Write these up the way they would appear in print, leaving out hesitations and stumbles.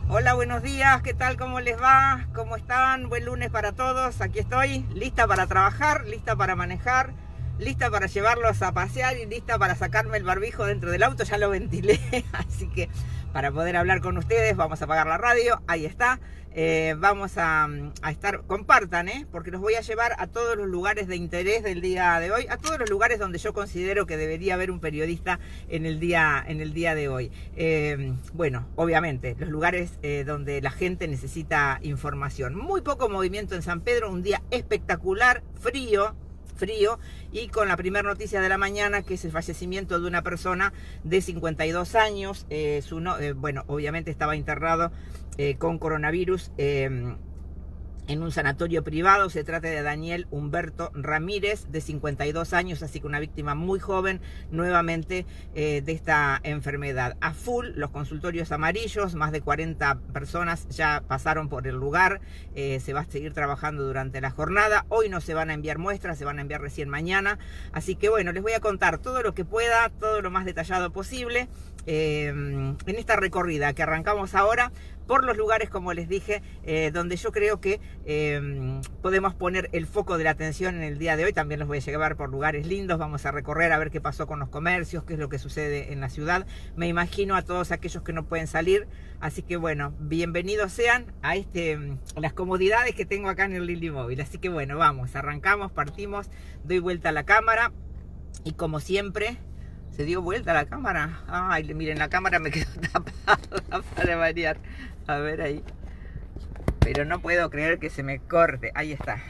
Hola, buenos días, ¿qué tal? ¿Cómo les va? ¿Cómo están? Buen lunes para todos. Aquí estoy, lista para trabajar, lista para manejar, lista para llevarlos a pasear y lista para sacarme el barbijo dentro del auto. Ya lo ventilé, así que para poder hablar con ustedes vamos a apagar la radio. Ahí está. Vamos a estar, compartan, porque los voy a llevar a todos los lugares de interés del día de hoy, a todos los lugares donde yo considero que debería haber un periodista en el día de hoy. Bueno, obviamente, los lugares donde la gente necesita información. Muy poco movimiento en San Pedro, un día espectacular, frío, y con la primera noticia de la mañana, que es el fallecimiento de una persona de 52 años. Bueno, obviamente estaba internado con coronavirus en un sanatorio privado. Se trata de Daniel Humberto Ramírez, de 52 años, así que una víctima muy joven nuevamente de esta enfermedad. A full los consultorios amarillos, más de 40 personas ya pasaron por el lugar. Se va a seguir trabajando durante la jornada. Hoy no se van a enviar muestras, se van a enviar recién mañana. Así que bueno, les voy a contar todo lo que pueda, todo lo más detallado posible en esta recorrida que arrancamos ahora por los lugares, como les dije, donde yo creo que podemos poner el foco de la atención en el día de hoy. También los voy a llevar por lugares lindos. Vamos a recorrer a ver qué pasó con los comercios, qué es lo que sucede en la ciudad. Me imagino a todos aquellos que no pueden salir. Así que bueno, bienvenidos sean a las comodidades que tengo acá en el Lili Móvil. Así que bueno, vamos, arrancamos, partimos, doy vuelta a la cámara y como siempre... ¿Se dio vuelta la cámara? Ay, miren, la cámara me quedó tapada para variar. A ver ahí. Pero no puedo creer que se me corte. Ahí está.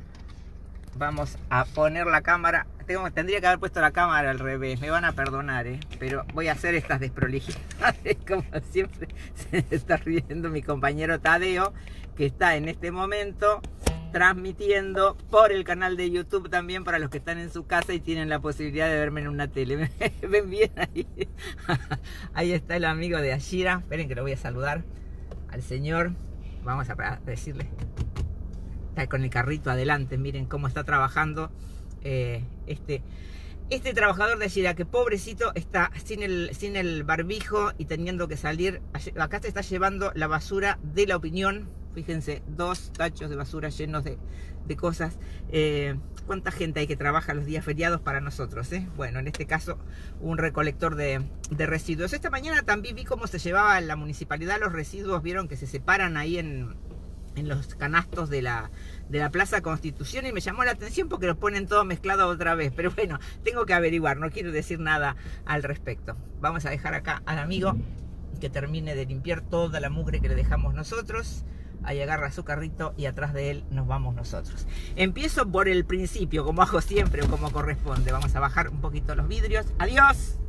Vamos a poner la cámara. Tendría que haber puesto la cámara al revés. Me van a perdonar, pero voy a hacer estas desprolijidades. Como siempre se está riendo mi compañero Tadeo, que está en este momento transmitiendo por el canal de YouTube también para los que están en su casa y tienen la posibilidad de verme en una tele. ¿Ven bien ahí? Ahí está el amigo de Ashira. Esperen que lo voy a saludar al señor. Vamos a decirle. Está con el carrito adelante. Miren cómo está trabajando este trabajador de Ashira, que pobrecito está sin el barbijo y teniendo que salir. Acá se está llevando la basura de La Opinión. Fíjense, 2 tachos de basura llenos de cosas. ¿Cuánta gente hay que trabaja los días feriados para nosotros? Bueno, en este caso, un recolector de residuos. Esta mañana también vi cómo se llevaba en la municipalidad los residuos. Vieron que se separan ahí en los canastos de la Plaza Constitución, y me llamó la atención porque los ponen todo mezclado otra vez. Pero bueno, tengo que averiguar, no quiero decir nada al respecto. Vamos a dejar acá al amigo que termine de limpiar toda la mugre que le dejamos nosotros. Ahí agarra su carrito y atrás de él nos vamos nosotros. Empiezo por el principio, como hago siempre o como corresponde. Vamos a bajar un poquito los vidrios. ¡Adiós!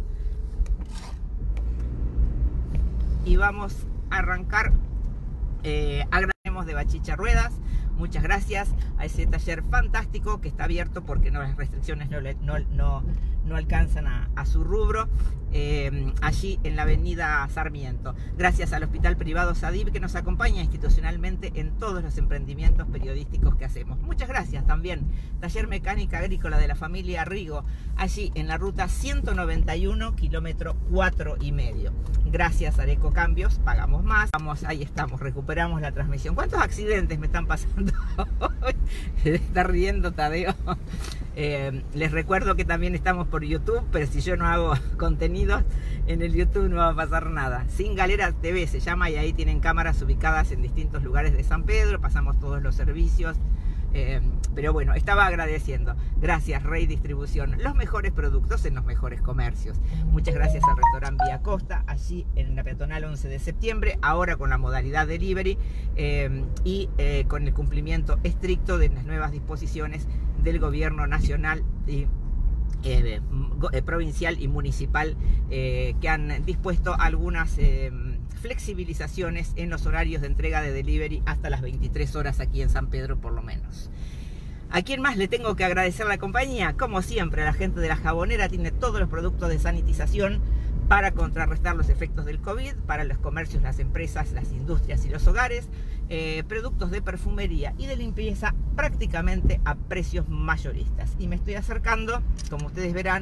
Y vamos a arrancar. Agradecemos de Bachicha Ruedas. Muchas gracias a ese taller fantástico que está abierto porque las restricciones no alcanzan a su rubro, allí en la avenida Sarmiento. Gracias al Hospital Privado Sadib, que nos acompaña institucionalmente en todos los emprendimientos periodísticos que hacemos. Muchas gracias también Taller Mecánica Agrícola de la familia Rigo, allí en la ruta 191, kilómetro 4,5. Gracias a Areco Cambios, pagamos más. Ahí estamos, recuperamos la transmisión. ¿Cuántos accidentes me están pasando? Se está riendo Tadeo. Les recuerdo que también estamos por YouTube, pero si yo no hago contenidos en el YouTube no va a pasar nada. Sin Galera TV se llama, y ahí tienen cámaras ubicadas en distintos lugares de San Pedro. Pasamos todos los servicios. Pero bueno, estaba agradeciendo. Gracias Rey Distribución, los mejores productos en los mejores comercios. Muchas gracias al restaurante Vía Costa, allí en la peatonal 11 de septiembre, ahora con la modalidad delivery y con el cumplimiento estricto de las nuevas disposiciones del gobierno nacional y provincial y municipal, que han dispuesto algunas flexibilizaciones en los horarios de entrega de delivery hasta las 23 horas aquí en San Pedro por lo menos. ¿A quién más le tengo que agradecer la compañía? Como siempre, a la gente de La Jabonera. Tiene todos los productos de sanitización para contrarrestar los efectos del COVID, para los comercios, las empresas, las industrias y los hogares, productos de perfumería y de limpieza prácticamente a precios mayoristas. Y me estoy acercando, como ustedes verán,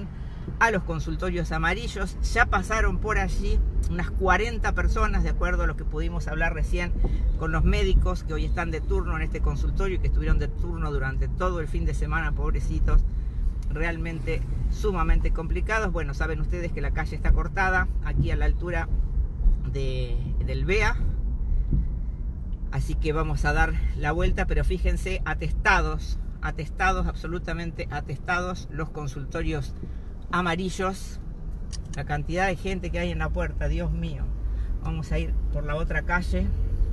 a los consultorios amarillos. Ya pasaron por allí unas 40 personas, de acuerdo a lo que pudimos hablar recién con los médicos que hoy están de turno en este consultorio y que estuvieron de turno durante todo el fin de semana, pobrecitos, realmente sumamente complicados. Bueno, saben ustedes que la calle está cortada aquí a la altura del BEA, así que vamos a dar la vuelta, pero fíjense, atestados, absolutamente atestados los consultorios amarillos, la cantidad de gente que hay en la puerta, Dios mío. Vamos a ir por la otra calle.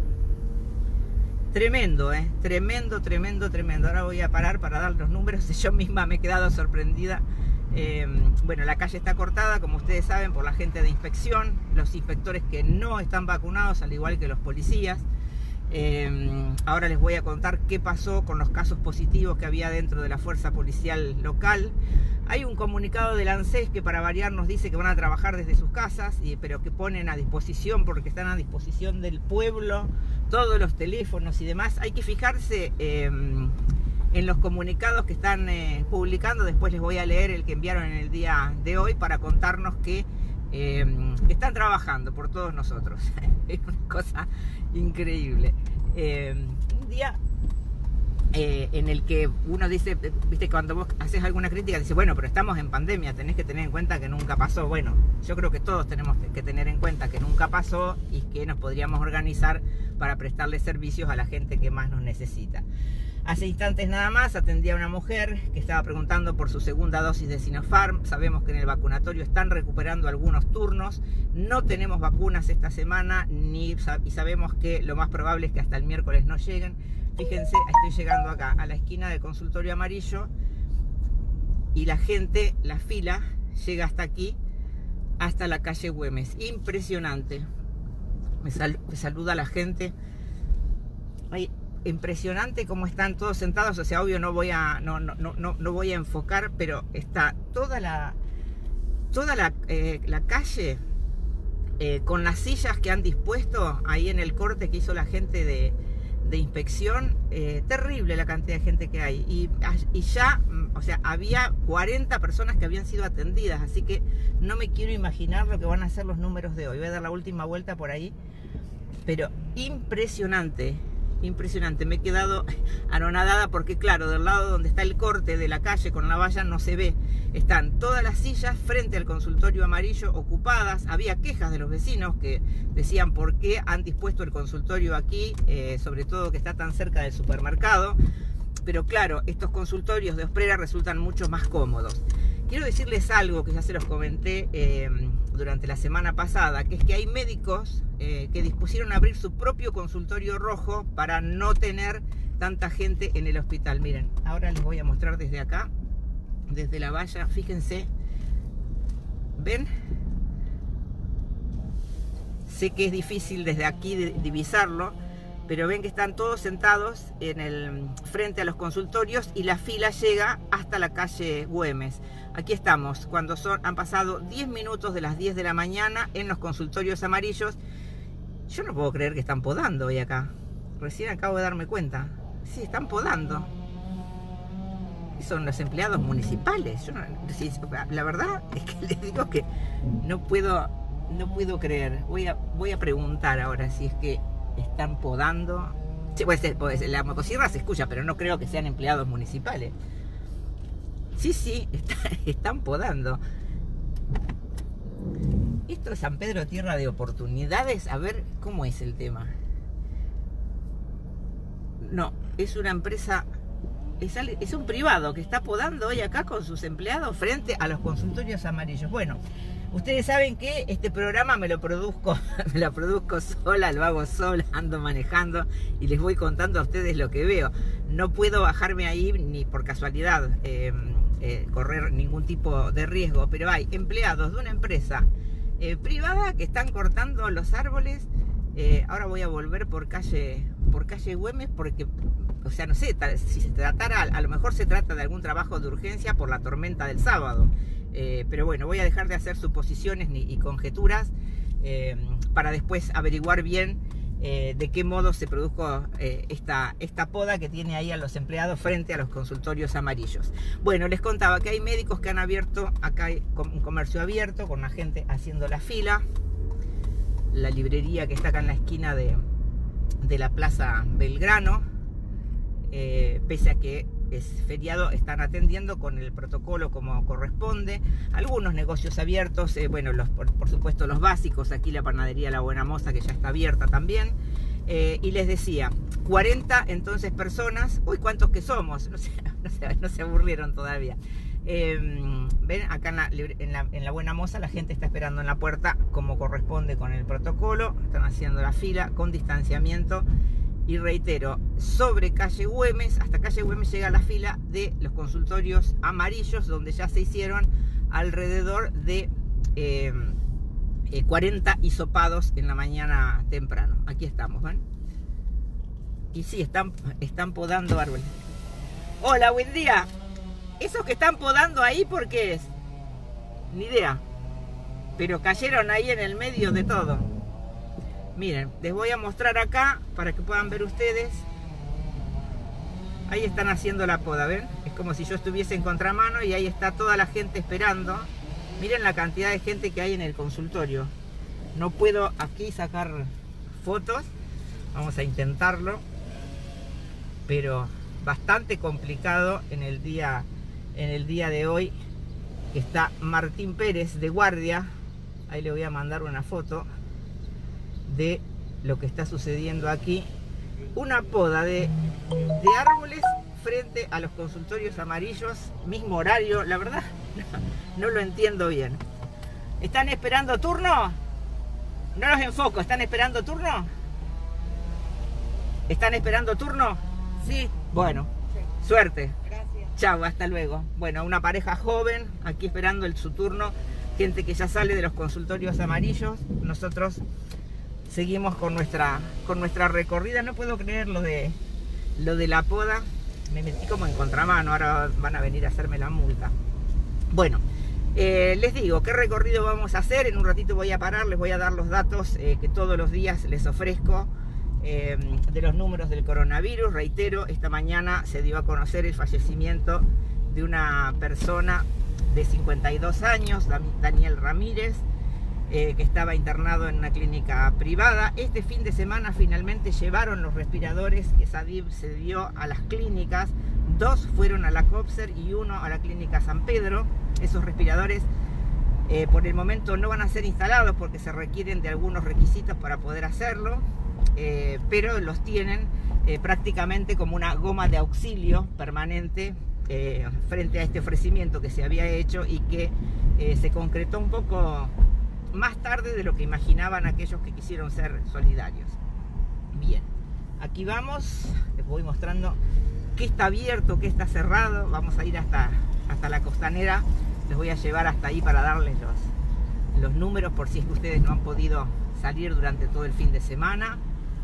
Tremendo, tremendo, tremendo, tremendo. Ahora voy a parar para dar los números. Yo misma me he quedado sorprendida. Bueno, la calle está cortada, como ustedes saben, por la gente de inspección, los inspectores que no están vacunados, al igual que los policías. Ahora les voy a contar qué pasó con los casos positivos que había dentro de la fuerza policial local. Hay un comunicado del ANSES que, para variar, nos dice que van a trabajar desde sus casas, pero que ponen a disposición, porque están a disposición del pueblo, todos los teléfonos y demás. Hay que fijarse en los comunicados que están publicando. Después les voy a leer el que enviaron en el día de hoy para contarnos que están trabajando por todos nosotros. Es una cosa increíble. Un día en el que uno dice, viste, cuando vos haces alguna crítica, dice, bueno, pero estamos en pandemia, tenés que tener en cuenta que nunca pasó. Bueno, yo creo que todos tenemos que tener en cuenta que nunca pasó y que nos podríamos organizar para prestarle servicios a la gente que más nos necesita. Hace instantes nada más atendí a una mujer que estaba preguntando por su segunda dosis de Sinopharm. Sabemos que en el vacunatorio están recuperando algunos turnos. No tenemos vacunas esta semana y sabemos que lo más probable es que hasta el miércoles no lleguen. Fíjense, estoy llegando acá a la esquina del consultorio amarillo y la gente, la fila, llega hasta aquí, hasta la calle Güemes. Impresionante. Me saluda la gente. Ay, impresionante cómo están todos sentados. O sea, obvio no voy a enfocar, pero está toda la calle con las sillas que han dispuesto ahí en el corte que hizo la gente de inspección. Terrible la cantidad de gente que hay, y ya, o sea, había 40 personas que habían sido atendidas, así que no me quiero imaginar lo que van a ser los números de hoy. Voy a dar la última vuelta por ahí, pero impresionante. Impresionante, me he quedado anonadada porque, claro, del lado donde está el corte de la calle con la valla no se ve. Están todas las sillas frente al consultorio amarillo ocupadas. Había quejas de los vecinos que decían por qué han dispuesto el consultorio aquí, sobre todo que está tan cerca del supermercado. Pero claro, estos consultorios de Osprera resultan mucho más cómodos. Quiero decirles algo que ya se los comenté durante la semana pasada, que es que hay médicos que dispusieron abrir su propio consultorio rojo para no tener tanta gente en el hospital. Miren, ahora les voy a mostrar desde acá, desde la valla, fíjense, ¿ven? Sé que es difícil desde aquí divisarlo, pero ven que están todos sentados frente a los consultorios y la fila llega hasta la calle Güemes. Aquí estamos, cuando han pasado 10 minutos de las 10 de la mañana en los consultorios amarillos. Yo no puedo creer que están podando hoy acá. Recién acabo de darme cuenta. Sí, están podando. Son los empleados municipales. Yo no, la verdad es que les digo que no puedo creer. Voy a preguntar ahora si es que están podando. Sí, puede ser, la motosierra se escucha, pero no creo que sean empleados municipales. Sí, están podando. Esto es San Pedro, tierra de oportunidades. A ver cómo es el tema. No, es una empresa, es un privado que está podando hoy acá con sus empleados frente a los consultorios amarillos. Bueno, ustedes saben que este programa me lo produzco sola, lo hago sola, ando manejando y les voy contando a ustedes lo que veo. No puedo bajarme ahí ni por casualidad, correr ningún tipo de riesgo, pero hay empleados de una empresa privada que están cortando los árboles. Ahora voy a volver por calle Güemes porque, o sea, no sé, si se tratara, a lo mejor se trata de algún trabajo de urgencia por la tormenta del sábado. Pero bueno, voy a dejar de hacer suposiciones y conjeturas para después averiguar bien de qué modo se produjo esta poda que tiene ahí a los empleados frente a los consultorios amarillos. Bueno, les contaba que hay médicos que han abierto, acá hay un comercio abierto con la gente haciendo la fila, la librería que está acá en la esquina de la Plaza Belgrano, pese a que es feriado, están atendiendo con el protocolo como corresponde. Algunos negocios abiertos, bueno, por supuesto los básicos, aquí la panadería La Buena Moza, que ya está abierta también. Y les decía, 40 entonces personas. Uy, ¿cuántos que somos? No se aburrieron todavía. Ven, acá en la Buena Moza la gente está esperando en la puerta como corresponde con el protocolo. Están haciendo la fila con distanciamiento. Y reitero, sobre calle Güemes, hasta calle Güemes llega la fila de los consultorios amarillos, donde ya se hicieron alrededor de 40 hisopados en la mañana temprano. Aquí estamos, ¿ven? Y sí, están podando árboles. Hola, buen día. ¿Esos que están podando ahí por qué es? Ni idea. Pero cayeron ahí en el medio de todo. Miren, les voy a mostrar acá para que puedan ver ustedes. Ahí están haciendo la poda, ¿ven? Es como si yo estuviese en contramano y ahí está toda la gente esperando. Miren la cantidad de gente que hay en el consultorio. No puedo aquí sacar fotos. Vamos a intentarlo. Pero bastante complicado en el día de hoy. Está Martín Pérez de guardia. Ahí le voy a mandar una foto de lo que está sucediendo aquí. Una poda de árboles frente a los consultorios amarillos, mismo horario. La verdad no lo entiendo bien. ¿Están esperando turno? No los enfoco. ¿Están esperando turno? ¿Están esperando turno? Sí. Bueno, sí. Suerte. Gracias. Chao, hasta luego. Bueno, una pareja joven aquí esperando su turno. Gente que ya sale de los consultorios amarillos. Nosotros seguimos con nuestra recorrida. No puedo creer lo de la poda. Me metí como en contramano. Ahora van a venir a hacerme la multa. Bueno, les digo, ¿qué recorrido vamos a hacer? En un ratito voy a parar, les voy a dar los datos que todos los días les ofrezco de los números del coronavirus. Reitero, esta mañana se dio a conocer el fallecimiento de una persona de 52 años, Daniel Ramírez, que estaba internado en una clínica privada. Este fin de semana finalmente llevaron los respiradores que SADIV se dio a las clínicas. 2 fueron a la COPSER y 1 a la clínica San Pedro. Esos respiradores por el momento no van a ser instalados porque se requieren de algunos requisitos para poder hacerlo, pero los tienen prácticamente como una goma de auxilio permanente frente a este ofrecimiento que se había hecho y que se concretó un poco más tarde de lo que imaginaban aquellos que quisieron ser solidarios. Bien, aquí vamos, les voy mostrando qué está abierto, qué está cerrado. Vamos a ir hasta la costanera, les voy a llevar hasta ahí para darles los números por si es que ustedes no han podido salir durante todo el fin de semana.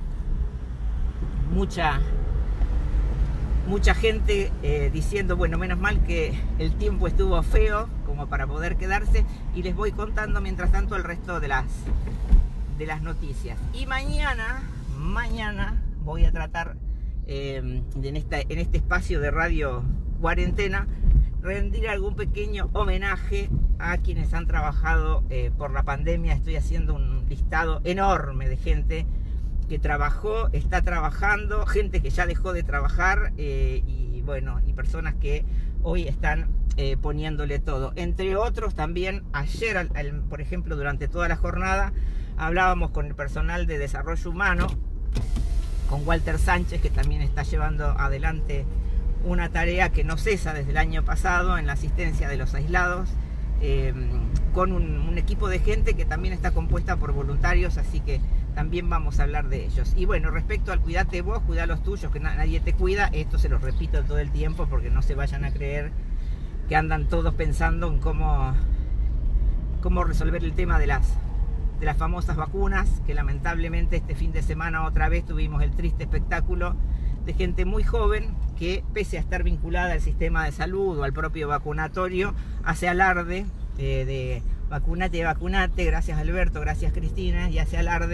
Mucha gente diciendo, bueno, menos mal que el tiempo estuvo feo como para poder quedarse, y les voy contando mientras tanto el resto de las noticias. Y mañana voy a tratar en este espacio de Radio Cuarentena rendir algún pequeño homenaje a quienes han trabajado por la pandemia. Estoy haciendo un listado enorme de gente que trabajó, está trabajando, gente que ya dejó de trabajar y bueno, y personas que hoy están poniéndole todo. Entre otros también ayer, por ejemplo, durante toda la jornada hablábamos con el personal de desarrollo humano, con Walter Sánchez, que también está llevando adelante una tarea que no cesa desde el año pasado en la asistencia de los aislados, con un equipo de gente que también está compuesta por voluntarios, así que también vamos a hablar de ellos. Y bueno, respecto al cuídate vos, cuidá los tuyos, que nadie te cuida, esto se los repito todo el tiempo porque no se vayan a creer que andan todos pensando en cómo resolver el tema de las famosas vacunas, que lamentablemente este fin de semana otra vez tuvimos el triste espectáculo de gente muy joven que, pese a estar vinculada al sistema de salud o al propio vacunatorio, hace alarde de vacunate, gracias Alberto, gracias Cristina, y hace alarde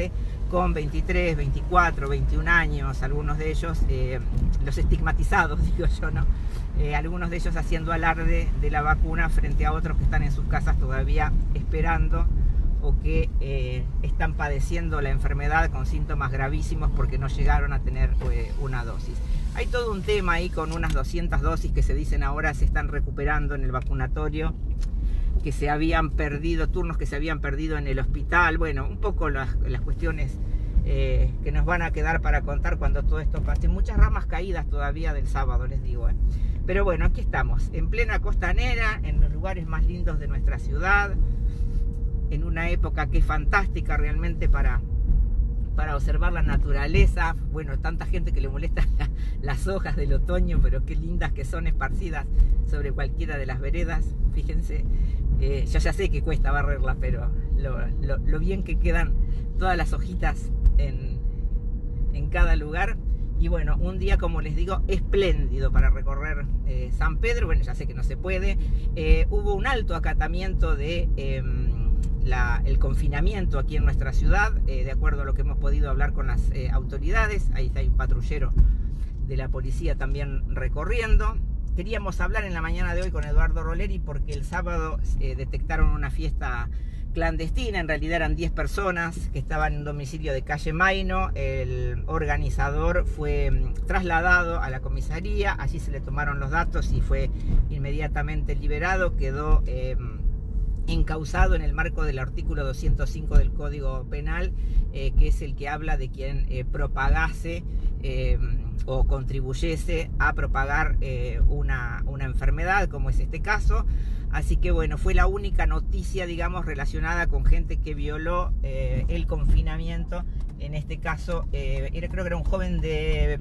con 23, 24, 21 años, algunos de ellos, los estigmatizados, digo yo, ¿no? Algunos de ellos haciendo alarde de la vacuna frente a otros que están en sus casas todavía esperando o que están padeciendo la enfermedad con síntomas gravísimos porque no llegaron a tener una dosis. Hay todo un tema ahí con unas 200 dosis que se dicen ahora se están recuperando en el vacunatorio, que se habían perdido, turnos que se habían perdido en el hospital. Bueno, un poco las cuestiones que nos van a quedar para contar cuando todo esto pase. Muchas ramas caídas todavía del sábado, les digo. Pero bueno, aquí estamos, en plena costanera, en los lugares más lindos de nuestra ciudad, en una época que es fantástica realmente para observar la naturaleza. Bueno, tanta gente que le molesta las hojas del otoño, pero qué lindas que son esparcidas sobre cualquiera de las veredas. Fíjense, yo ya sé que cuesta barrerlas, pero lo bien que quedan todas las hojitas en cada lugar. Y bueno, un día, como les digo, espléndido para recorrer San Pedro. Bueno, ya sé que no se puede. Hubo un alto acatamiento de el confinamiento aquí en nuestra ciudad, de acuerdo a lo que hemos podido hablar con las autoridades. Ahí está, hay un patrullero de la policía también recorriendo. Queríamos hablar en la mañana de hoy con Eduardo Roleri porque el sábado detectaron una fiesta clandestina. En realidad eran 10 personas que estaban en un domicilio de calle Maino. El organizador fue trasladado a la comisaría, allí se le tomaron los datos y fue inmediatamente liberado. Quedó encausado en el marco del artículo 205 del Código Penal, que es el que habla de quien propagase o contribuyese a propagar una enfermedad, como es este caso. Así que bueno, fue la única noticia, digamos, relacionada con gente que violó el confinamiento. En este caso, creo que era un joven de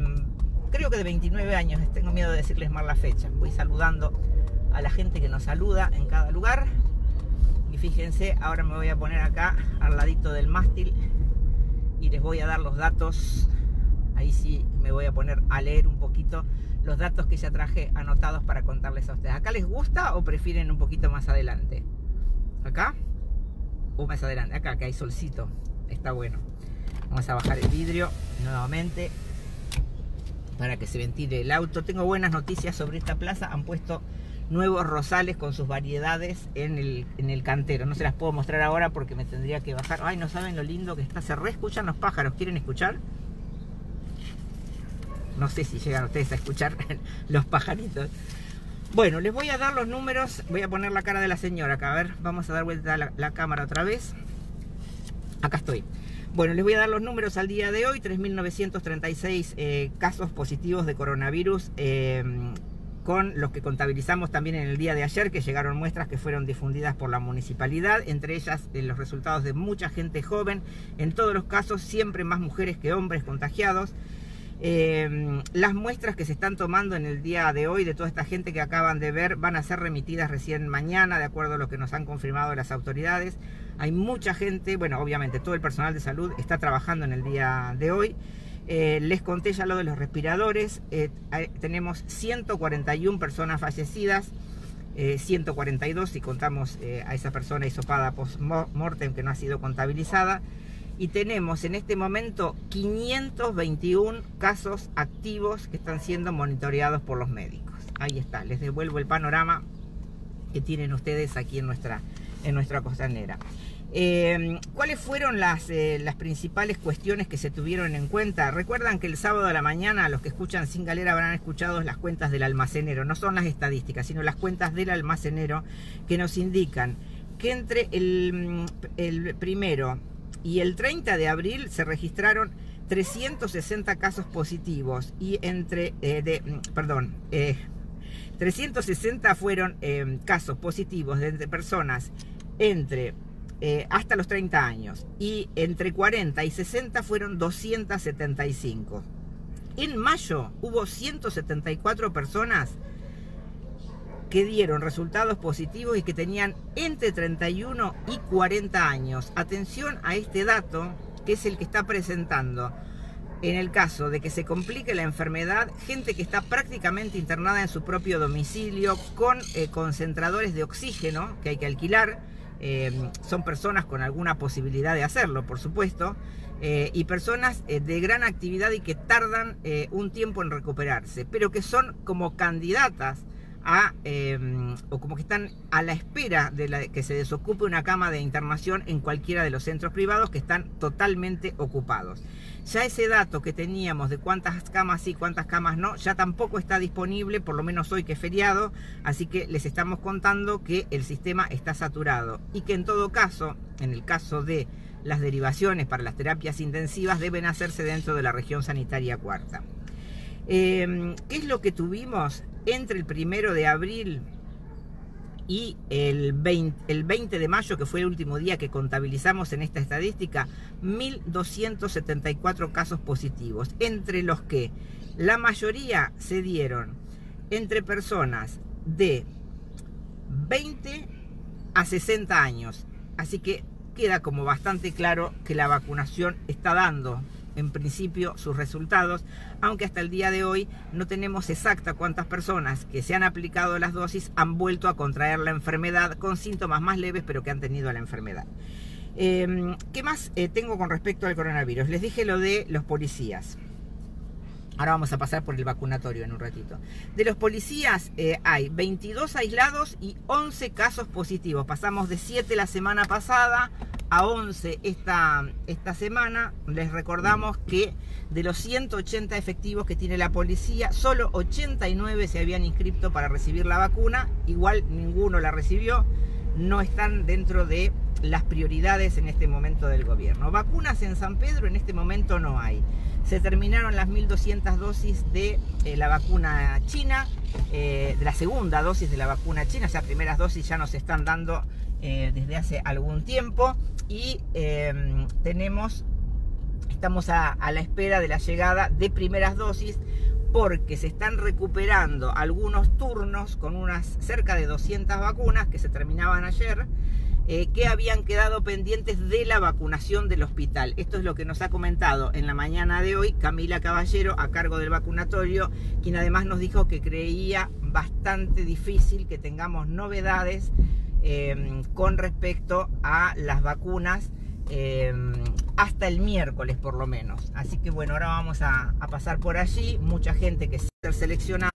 29 años, tengo miedo de decirles mal la fecha. Voy saludando a la gente que nos saluda en cada lugar. Y fíjense, ahora me voy a poner acá al ladito del mástil y les voy a dar los datos. Ahí sí me voy a poner a leer un poquito los datos que ya traje anotados para contarles a ustedes. ¿Acá les gusta o prefieren un poquito más adelante? ¿Acá? O más adelante. Acá, que hay solcito. Está bueno. Vamos a bajar el vidrio nuevamente para que se ventile el auto. Tengo buenas noticias sobre esta plaza. Han puesto nuevos rosales con sus variedades en el cantero. No se las puedo mostrar ahora porque me tendría que bajar. Ay, no saben lo lindo que está. Se reescuchan los pájaros. ¿Quieren escuchar? No sé si llegan ustedes a escuchar los pajaritos. Bueno, les voy a dar los números. Voy a poner la cara de la señora acá. A ver, vamos a dar vuelta a la cámara otra vez. Acá estoy. Bueno, les voy a dar los números al día de hoy. 3.936 casos positivos de coronavirus, con los que contabilizamos también en el día de ayer, que llegaron muestras que fueron difundidas por la municipalidad, entre ellas los resultados de mucha gente joven, en todos los casos siempre más mujeres que hombres contagiados. Las muestras que se están tomando en el día de hoy de toda esta gente que acaban de ver van a ser remitidas recién mañana, de acuerdo a lo que nos han confirmado las autoridades. Hay mucha gente, bueno, obviamente todo el personal de salud está trabajando en el día de hoy. Les conté ya lo de los respiradores. Tenemos 141 personas fallecidas, 142 si contamos a esa persona hisopada post-mortem que no ha sido contabilizada. Y tenemos en este momento 521 casos activos que están siendo monitoreados por los médicos. Ahí está, les devuelvo el panorama que tienen ustedes aquí en nuestra costanera. ¿Cuáles fueron las principales cuestiones que se tuvieron en cuenta? Recuerdan que el sábado a la mañana, los que escuchan Sin Galera habrán escuchado las cuentas del almacenero. No son las estadísticas, sino las cuentas del almacenero, que nos indican que entre el primero y el 30 de abril se registraron 360 casos positivos y 360 fueron casos positivos de personas hasta los 30 años, y entre 40 y 60 fueron 275. En mayo hubo 174 personas que dieron resultados positivos y que tenían entre 31 y 40 años. Atención a este dato, que es el que está presentando, en el caso de que se complique la enfermedad, gente que está prácticamente internada en su propio domicilio con concentradores de oxígeno que hay que alquilar. Son personas con alguna posibilidad de hacerlo, por supuesto, y personas de gran actividad y que tardan un tiempo en recuperarse, pero que son como candidatas o como que están a la espera de que se desocupe una cama de internación en cualquiera de los centros privados que están totalmente ocupados. Ya ese dato que teníamos de cuántas camas sí, cuántas camas no, ya tampoco está disponible, por lo menos hoy que es feriado, así que les estamos contando que el sistema está saturado y que en todo caso, en el caso de las derivaciones para las terapias intensivas, deben hacerse dentro de la región sanitaria cuarta. ¿Qué es lo que tuvimos entre el 1 de abril y el 20 de mayo, que fue el último día que contabilizamos en esta estadística? 1.274 casos positivos, entre los que la mayoría se dieron entre personas de 20 a 60 años. Así que queda como bastante claro que la vacunación está dando en principio sus resultados, aunque hasta el día de hoy no tenemos exacta cuántas personas que se han aplicado las dosis han vuelto a contraer la enfermedad con síntomas más leves, pero que han tenido la enfermedad. ¿Qué más tengo con respecto al coronavirus? Les dije lo de los policías. Ahora vamos a pasar por el vacunatorio en un ratito. De los policías hay 22 aislados y 11 casos positivos. Pasamos de 7 la semana pasada a 11 esta semana. Les recordamos que de los 180 efectivos que tiene la policía, solo 89 se habían inscrito para recibir la vacuna. Igual ninguno la recibió. No están dentro de las prioridades en este momento del gobierno. Vacunas en San Pedro en este momento no hay. Se terminaron las 1.200 dosis de la vacuna china, de la segunda dosis de la vacuna china. O sea, primeras dosis ya nos están dando desde hace algún tiempo. Y estamos a la espera de la llegada de primeras dosis, porque se están recuperando algunos turnos con cerca de 200 vacunas que se terminaban ayer, que habían quedado pendientes de la vacunación del hospital. Esto es lo que nos ha comentado en la mañana de hoy Camila Caballero, a cargo del vacunatorio, quien además nos dijo que creía bastante difícil que tengamos novedades con respecto a las vacunas hasta el miércoles por lo menos. Así que bueno, ahora vamos a pasar por allí. Mucha gente que se selecciona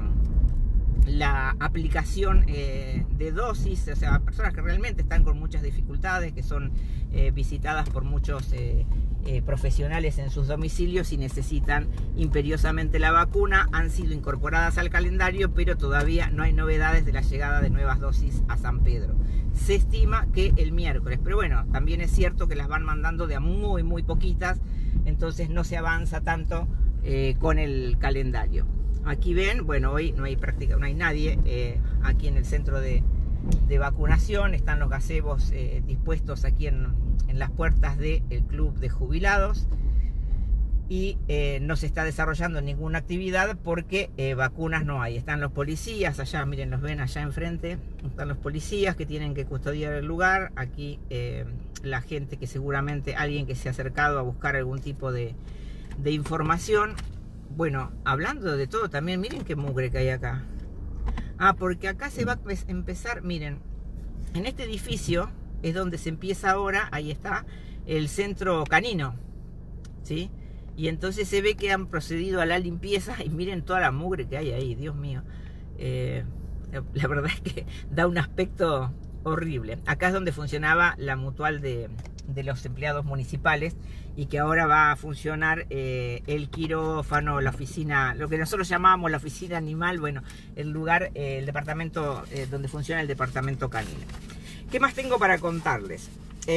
la aplicación de dosis, o sea, personas que realmente están con muchas dificultades, que son visitadas por muchos profesionales en sus domicilios y necesitan imperiosamente la vacuna, han sido incorporadas al calendario, pero todavía no hay novedades de la llegada de nuevas dosis a San Pedro. Se estima que el miércoles, pero bueno, también es cierto que las van mandando de a muy muy poquitas, entonces no se avanza tanto con el calendario. Aquí ven, bueno, hoy no hay nadie aquí en el centro de vacunación. Están los gazebos dispuestos aquí en las puertas del club de jubilados, y no se está desarrollando ninguna actividad porque vacunas no hay. Están los policías allá, miren, los ven allá enfrente, están los policías que tienen que custodiar el lugar. Aquí la gente que seguramente, alguien que se ha acercado a buscar algún tipo de información. Bueno, hablando de todo también, miren qué mugre que hay acá. Porque acá se va a empezar, miren, en este edificio es donde se empieza ahora, ahí está, el centro canino, ¿sí? Y entonces se ve que han procedido a la limpieza y miren toda la mugre que hay ahí, Dios mío. La verdad es que da un aspecto horrible. Acá es donde funcionaba la mutual de los empleados municipales, y que ahora va a funcionar el quirófano, la oficina, lo que nosotros llamamos la oficina animal, bueno, el lugar, el departamento donde funciona el departamento canino. ¿Qué más tengo para contarles?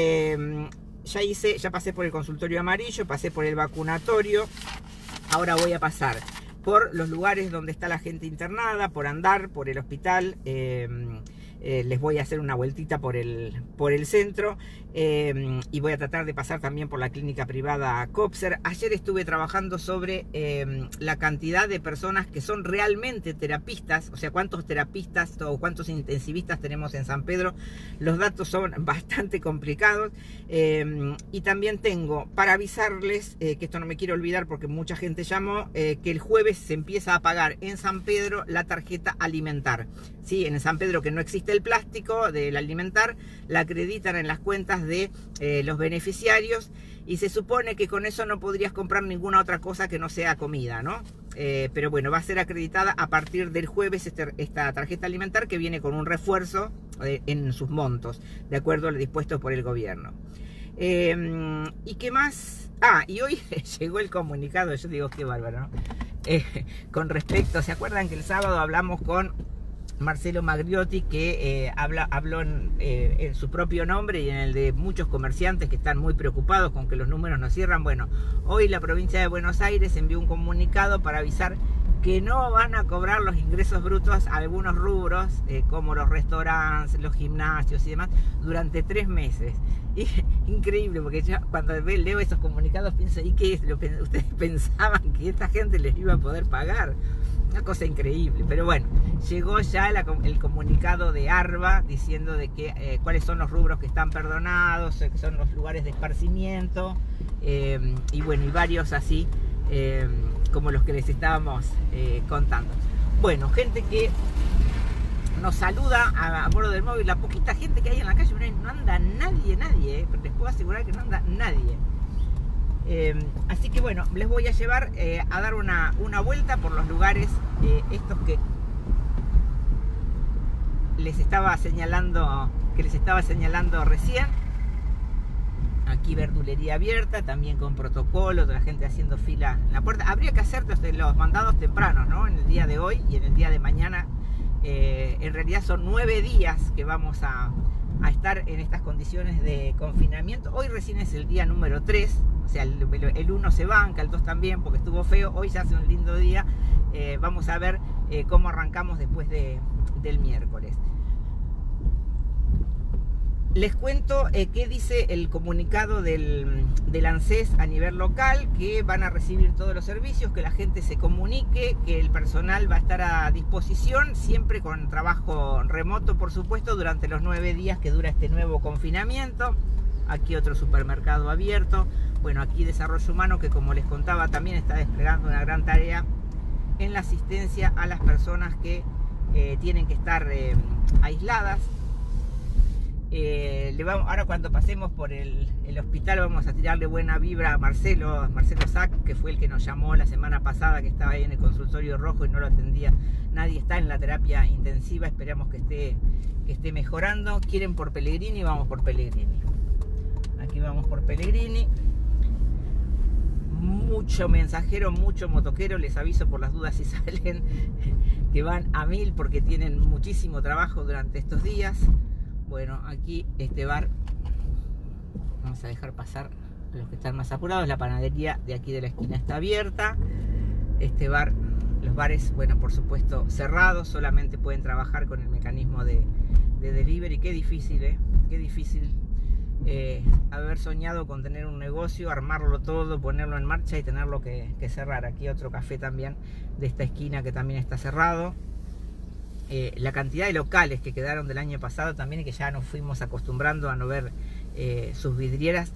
Ya pasé por el consultorio amarillo, pasé por el vacunatorio, ahora voy a pasar por los lugares donde está la gente internada, por Andar, por el hospital. Les voy a hacer una vueltita por el centro, y voy a tratar de pasar también por la clínica privada Copser. Ayer estuve trabajando sobre la cantidad de personas que son realmente terapistas, o sea, cuántos terapistas o cuántos intensivistas tenemos en San Pedro. Los datos son bastante complicados, y también tengo para avisarles, que esto no me quiero olvidar porque mucha gente llamó, que el jueves se empieza a pagar en San Pedro la tarjeta alimentar. Sí, en San Pedro, que no existe existe el plástico del alimentar, la acreditan en las cuentas de los beneficiarios y se supone que con eso no podrías comprar ninguna otra cosa que no sea comida, ¿no? Pero bueno, va a ser acreditada a partir del jueves esta tarjeta alimentar que viene con un refuerzo en sus montos, de acuerdo a lo dispuesto por el gobierno. ¿Y qué más? Ah, y hoy llegó el comunicado, yo digo, qué bárbaro, ¿no? Con respecto, ¿se acuerdan que el sábado hablamos con Marcelo Magriotti, que habló en su propio nombre y en el de muchos comerciantes que están muy preocupados con que los números no cierran? Bueno, hoy la provincia de Buenos Aires envió un comunicado para avisar que no van a cobrar los ingresos brutos a algunos rubros, como los restaurantes, los gimnasios y demás, durante 3 meses. Y increíble, porque yo cuando leo esos comunicados pienso, ¿y qué es lo que ustedes pensaban que esta gente les iba a poder pagar? Una cosa increíble. Pero bueno, llegó ya el comunicado de ARBA diciendo de que cuáles son los rubros que están perdonados, que son los lugares de esparcimiento, y bueno, y varios así, como los que les estábamos contando. Bueno, gente que nos saluda a bordo del móvil, la poquita gente que hay en la calle, no anda nadie, les puedo asegurar que no anda nadie. Así que bueno, les voy a llevar a dar una vuelta por los lugares estos que les estaba señalando recién. Aquí verdulería abierta, también con protocolo, toda la gente haciendo fila en la puerta. Habría que hacer los mandados tempranos, ¿no? En el día de hoy y en el día de mañana. En realidad son 9 días que vamos a estar en estas condiciones de confinamiento. Hoy recién es el día número 3, o sea, el 1 se banca, el 2 también, porque estuvo feo. Hoy ya hace un lindo día. Vamos a ver cómo arrancamos después del miércoles. Les cuento qué dice el comunicado del ANSES a nivel local, que van a recibir todos los servicios, que la gente se comunique, que el personal va a estar a disposición, siempre con trabajo remoto, por supuesto, durante los 9 días que dura este nuevo confinamiento. Aquí otro supermercado abierto. Bueno, aquí Desarrollo Humano, que como les contaba también está desplegando una gran tarea en la asistencia a las personas que tienen que estar aisladas. Ahora cuando pasemos por el hospital vamos a tirarle buena vibra a Marcelo Sac, que fue el que nos llamó la semana pasada, que estaba ahí en el consultorio rojo y no lo atendía nadie. Está en la terapia intensiva, esperamos que esté mejorando. Quieren por Pellegrini, vamos por Pellegrini. Aquí vamos por Pellegrini. Mucho mensajero, mucho motoquero, les aviso por las dudas si salen, que van a 1000 porque tienen muchísimo trabajo durante estos días. Bueno, aquí este bar, vamos a dejar pasar a los que están más apurados. La panadería de aquí de la esquina está abierta. Este bar, los bares, bueno, por supuesto cerrados, solamente pueden trabajar con el mecanismo de delivery. Qué difícil, qué difícil haber soñado con tener un negocio, armarlo todo, ponerlo en marcha y tenerlo que cerrar. Aquí otro café también de esta esquina que también está cerrado. La cantidad de locales que quedaron del año pasado también, y que ya nos fuimos acostumbrando a no ver sus vidrieras,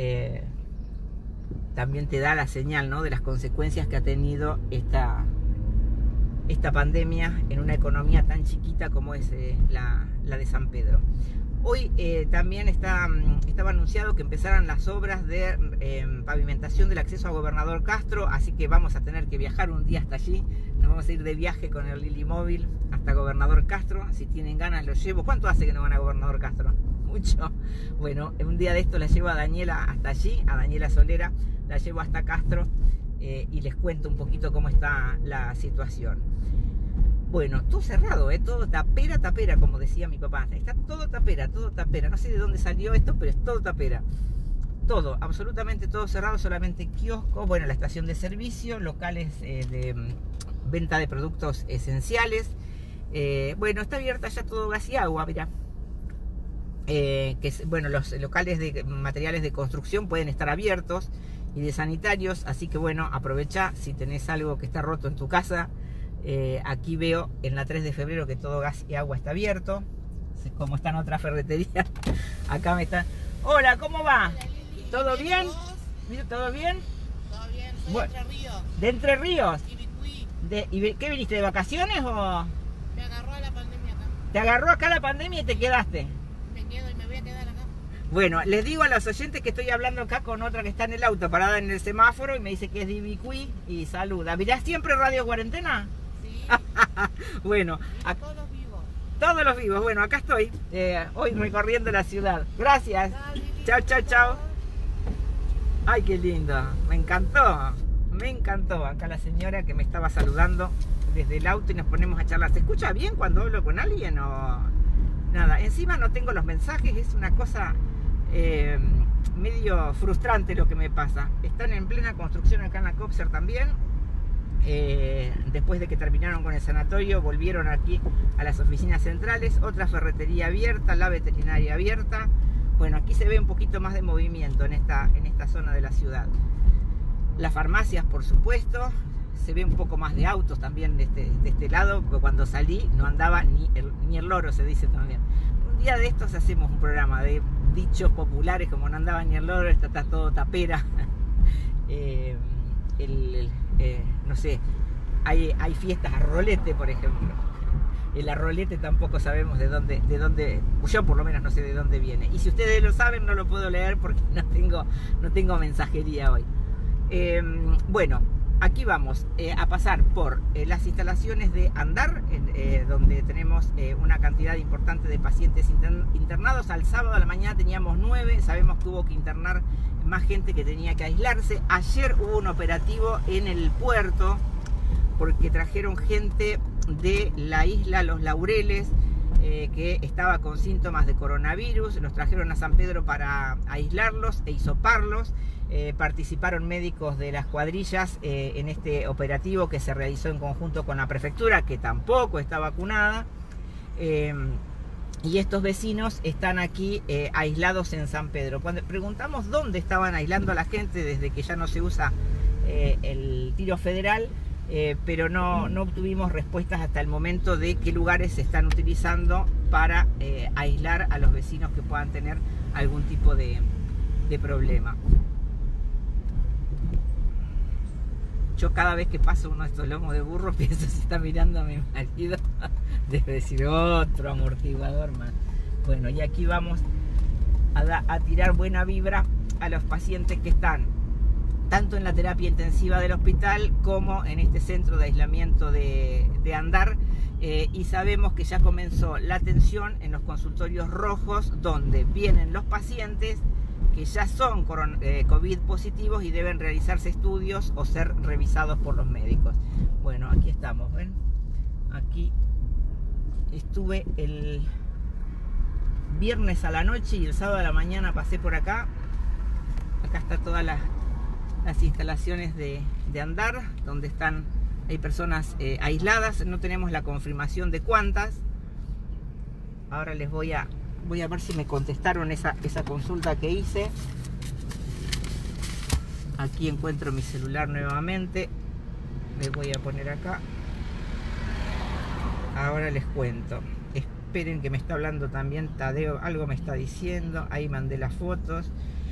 también te da la señal, ¿no?, de las consecuencias que ha tenido esta pandemia en una economía tan chiquita como es la de San Pedro. Hoy también estaba anunciado que empezaran las obras de pavimentación del acceso a Gobernador Castro, así que vamos a tener que viajar un día hasta allí. Nos vamos a ir de viaje con el Lili Móvil hasta Gobernador Castro. Si tienen ganas los llevo. ¿Cuánto hace que no van a Gobernador Castro? Mucho. Bueno, un día de esto la llevo a Daniela hasta allí, a Daniela Solera, la llevo hasta Castro y les cuento un poquito cómo está la situación. Bueno, todo cerrado, todo tapera, como decía mi papá. Está todo tapera. No sé de dónde salió esto, pero es todo tapera. Todo, absolutamente todo cerrado, solamente kioscos, bueno, la estación de servicio, locales de venta de productos esenciales. Bueno, está abierta ya todo gas y agua, mirá. Bueno, los locales de materiales de construcción pueden estar abiertos y de sanitarios, así que bueno, aprovecha si tenés algo que está roto en tu casa. Aquí veo en la 3 de febrero que todo gas y agua está abierto, como está en otra ferretería. Acá me están... Hola, ¿cómo va? Hola, Lili. ¿Todo bien? ¿Todo bien? Todo bien, soy Bueno, de Entre Ríos. ¿de Entre Ríos? Ibicuí. ¿Y qué viniste, de vacaciones o...? Me agarró la pandemia acá. Te agarró acá la pandemia y te quedaste. Me quedo y me voy a quedar acá. Bueno, les digo a los oyentes que estoy hablando acá con otra que está en el auto, parada en el semáforo, y me dice que es Divicuí y saluda. ¿Mirás siempre Radio Cuarentena? Sí. Bueno, Todos vivos. todos los vivos. Bueno, acá estoy, hoy recorriendo la ciudad. Gracias. Chao, chao, chao. Ay, qué lindo. Me encantó. Me encantó. Acá la señora que me estaba saludando desde el auto y nos ponemos a charlar. ¿Se escucha bien cuando hablo con alguien o nada? Encima no tengo los mensajes. Es una cosa medio frustrante lo que me pasa. Están en plena construcción acá en la Copser también. Después de que terminaron con el sanatorio, volvieron aquí a las oficinas centrales. Otra ferretería abierta, la veterinaria abierta. Bueno, aquí se ve un poquito más de movimiento en esta zona de la ciudad. Las farmacias, por supuesto. Se ve un poco más de autos también de este lado, porque cuando salí no andaba ni el loro, se dice también. Un día de estos hacemos un programa de dichos populares, como no andaba ni el loro, está todo tapera. No sé, hay fiestas a rolete, por ejemplo. El arrolete tampoco sabemos de dónde, yo por lo menos no sé de dónde viene. Y si ustedes lo saben, no lo puedo leer porque no tengo mensajería hoy. Bueno, aquí vamos a pasar por las instalaciones de Andar, donde tenemos una cantidad importante de pacientes internados. Al sábado a la mañana teníamos 9, sabemos que hubo que internar más gente que tenía que aislarse. Ayer hubo un operativo en el puerto porque trajeron gente de la isla Los Laureles que estaba con síntomas de coronavirus. Los trajeron a San Pedro para aislarlos e hisoparlos. Participaron médicos de las cuadrillas en este operativo que se realizó en conjunto con la prefectura, que tampoco está vacunada. Y estos vecinos están aquí aislados en San Pedro. Cuando preguntamos dónde estaban aislando a la gente desde que ya no se usa el tiro federal, pero no obtuvimos respuestas hasta el momento de qué lugares se están utilizando para aislar a los vecinos que puedan tener algún tipo de problema. Yo cada vez que paso uno de estos lomos de burro pienso si está mirando a mi marido, debe decir otro amortiguador más. Bueno, y aquí vamos a tirar buena vibra a los pacientes que están tanto en la terapia intensiva del hospital como en este centro de aislamiento de Andar. Y sabemos que ya comenzó la atención en los consultorios rojos, donde vienen los pacientes que ya son COVID positivos y deben realizarse estudios o ser revisados por los médicos. Bueno, aquí estamos, ¿ven? Aquí estuve el viernes a la noche y el sábado a la mañana pasé por acá. Acá está todas las instalaciones de Andar, donde hay personas aisladas. No tenemos la confirmación de cuántas. Ahora les voy a ver si me contestaron esa consulta que hice. Aquí encuentro mi celular nuevamente. Les voy a poner acá. Ahora les cuento. Esperen que me está hablando también Tadeo. Algo me está diciendo. Ahí mandé las fotos.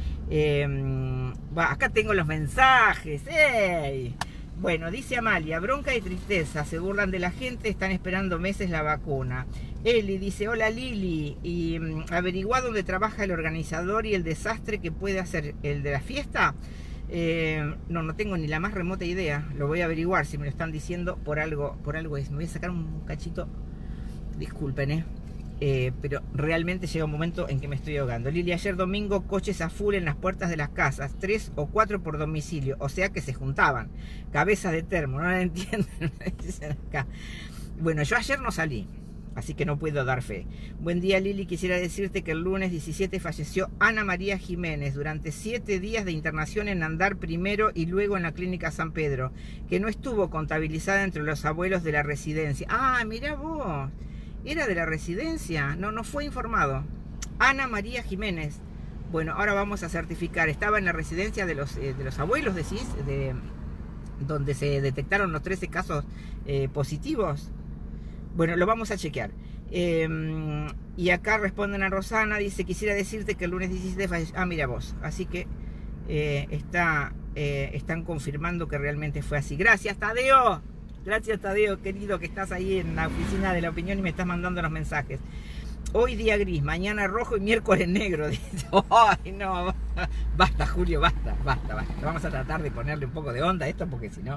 Acá tengo los mensajes. ¡Ey! Bueno, dice Amalia, bronca y tristeza, se burlan de la gente, están esperando meses la vacuna. Eli dice, hola Lili, y averiguá dónde trabaja el organizador y el desastre que puede hacer el de la fiesta. No tengo ni la más remota idea, lo voy a averiguar, si me lo están diciendo por algo es. Me voy a sacar un cachito, disculpen, pero realmente llega un momento en que me estoy ahogando. Lili, ayer domingo coches a full en las puertas de las casas, 3 o 4 por domicilio, o sea que se juntaban. Cabezas de termo, no la entienden. Acá. Bueno, yo ayer no salí, así que no puedo dar fe. Buen día Lili, quisiera decirte que el lunes 17 falleció Ana María Jiménez durante 7 días de internación en Andar primero y luego en la clínica San Pedro, que no estuvo contabilizada entre los abuelos de la residencia. Ah, mirá vos. ¿Era de la residencia? No fue informado. Ana María Jiménez. Bueno, ahora vamos a certificar. Estaba en la residencia de los abuelos, decís, donde se detectaron los 13 casos positivos. Bueno, lo vamos a chequear. Y acá responden a Rosana, dice, quisiera decirte que el lunes 17 falleció. Ah, mira vos. Así que están confirmando que realmente fue así. Gracias, Tadeo. Gracias, Tadeo, querido, que estás ahí en la oficina de La Opinión y me estás mandando los mensajes. Hoy día gris, mañana rojo y miércoles negro. Dice, ay, no, basta, Julio, basta. Vamos a tratar de ponerle un poco de onda a esto porque si no...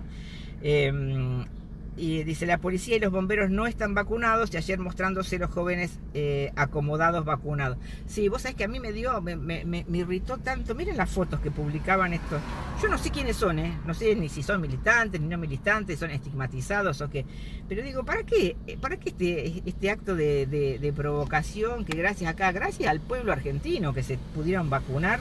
y dice, la policía y los bomberos no están vacunados y ayer mostrándose los jóvenes acomodados vacunados. Sí, vos sabés que a mí me irritó tanto. Miren las fotos que publicaban estos. Yo no sé quiénes son, no sé ni si son militantes ni no militantes, son estigmatizados o qué. Pero digo, ¿para qué este acto de provocación que gracias al pueblo argentino que se pudieron vacunar?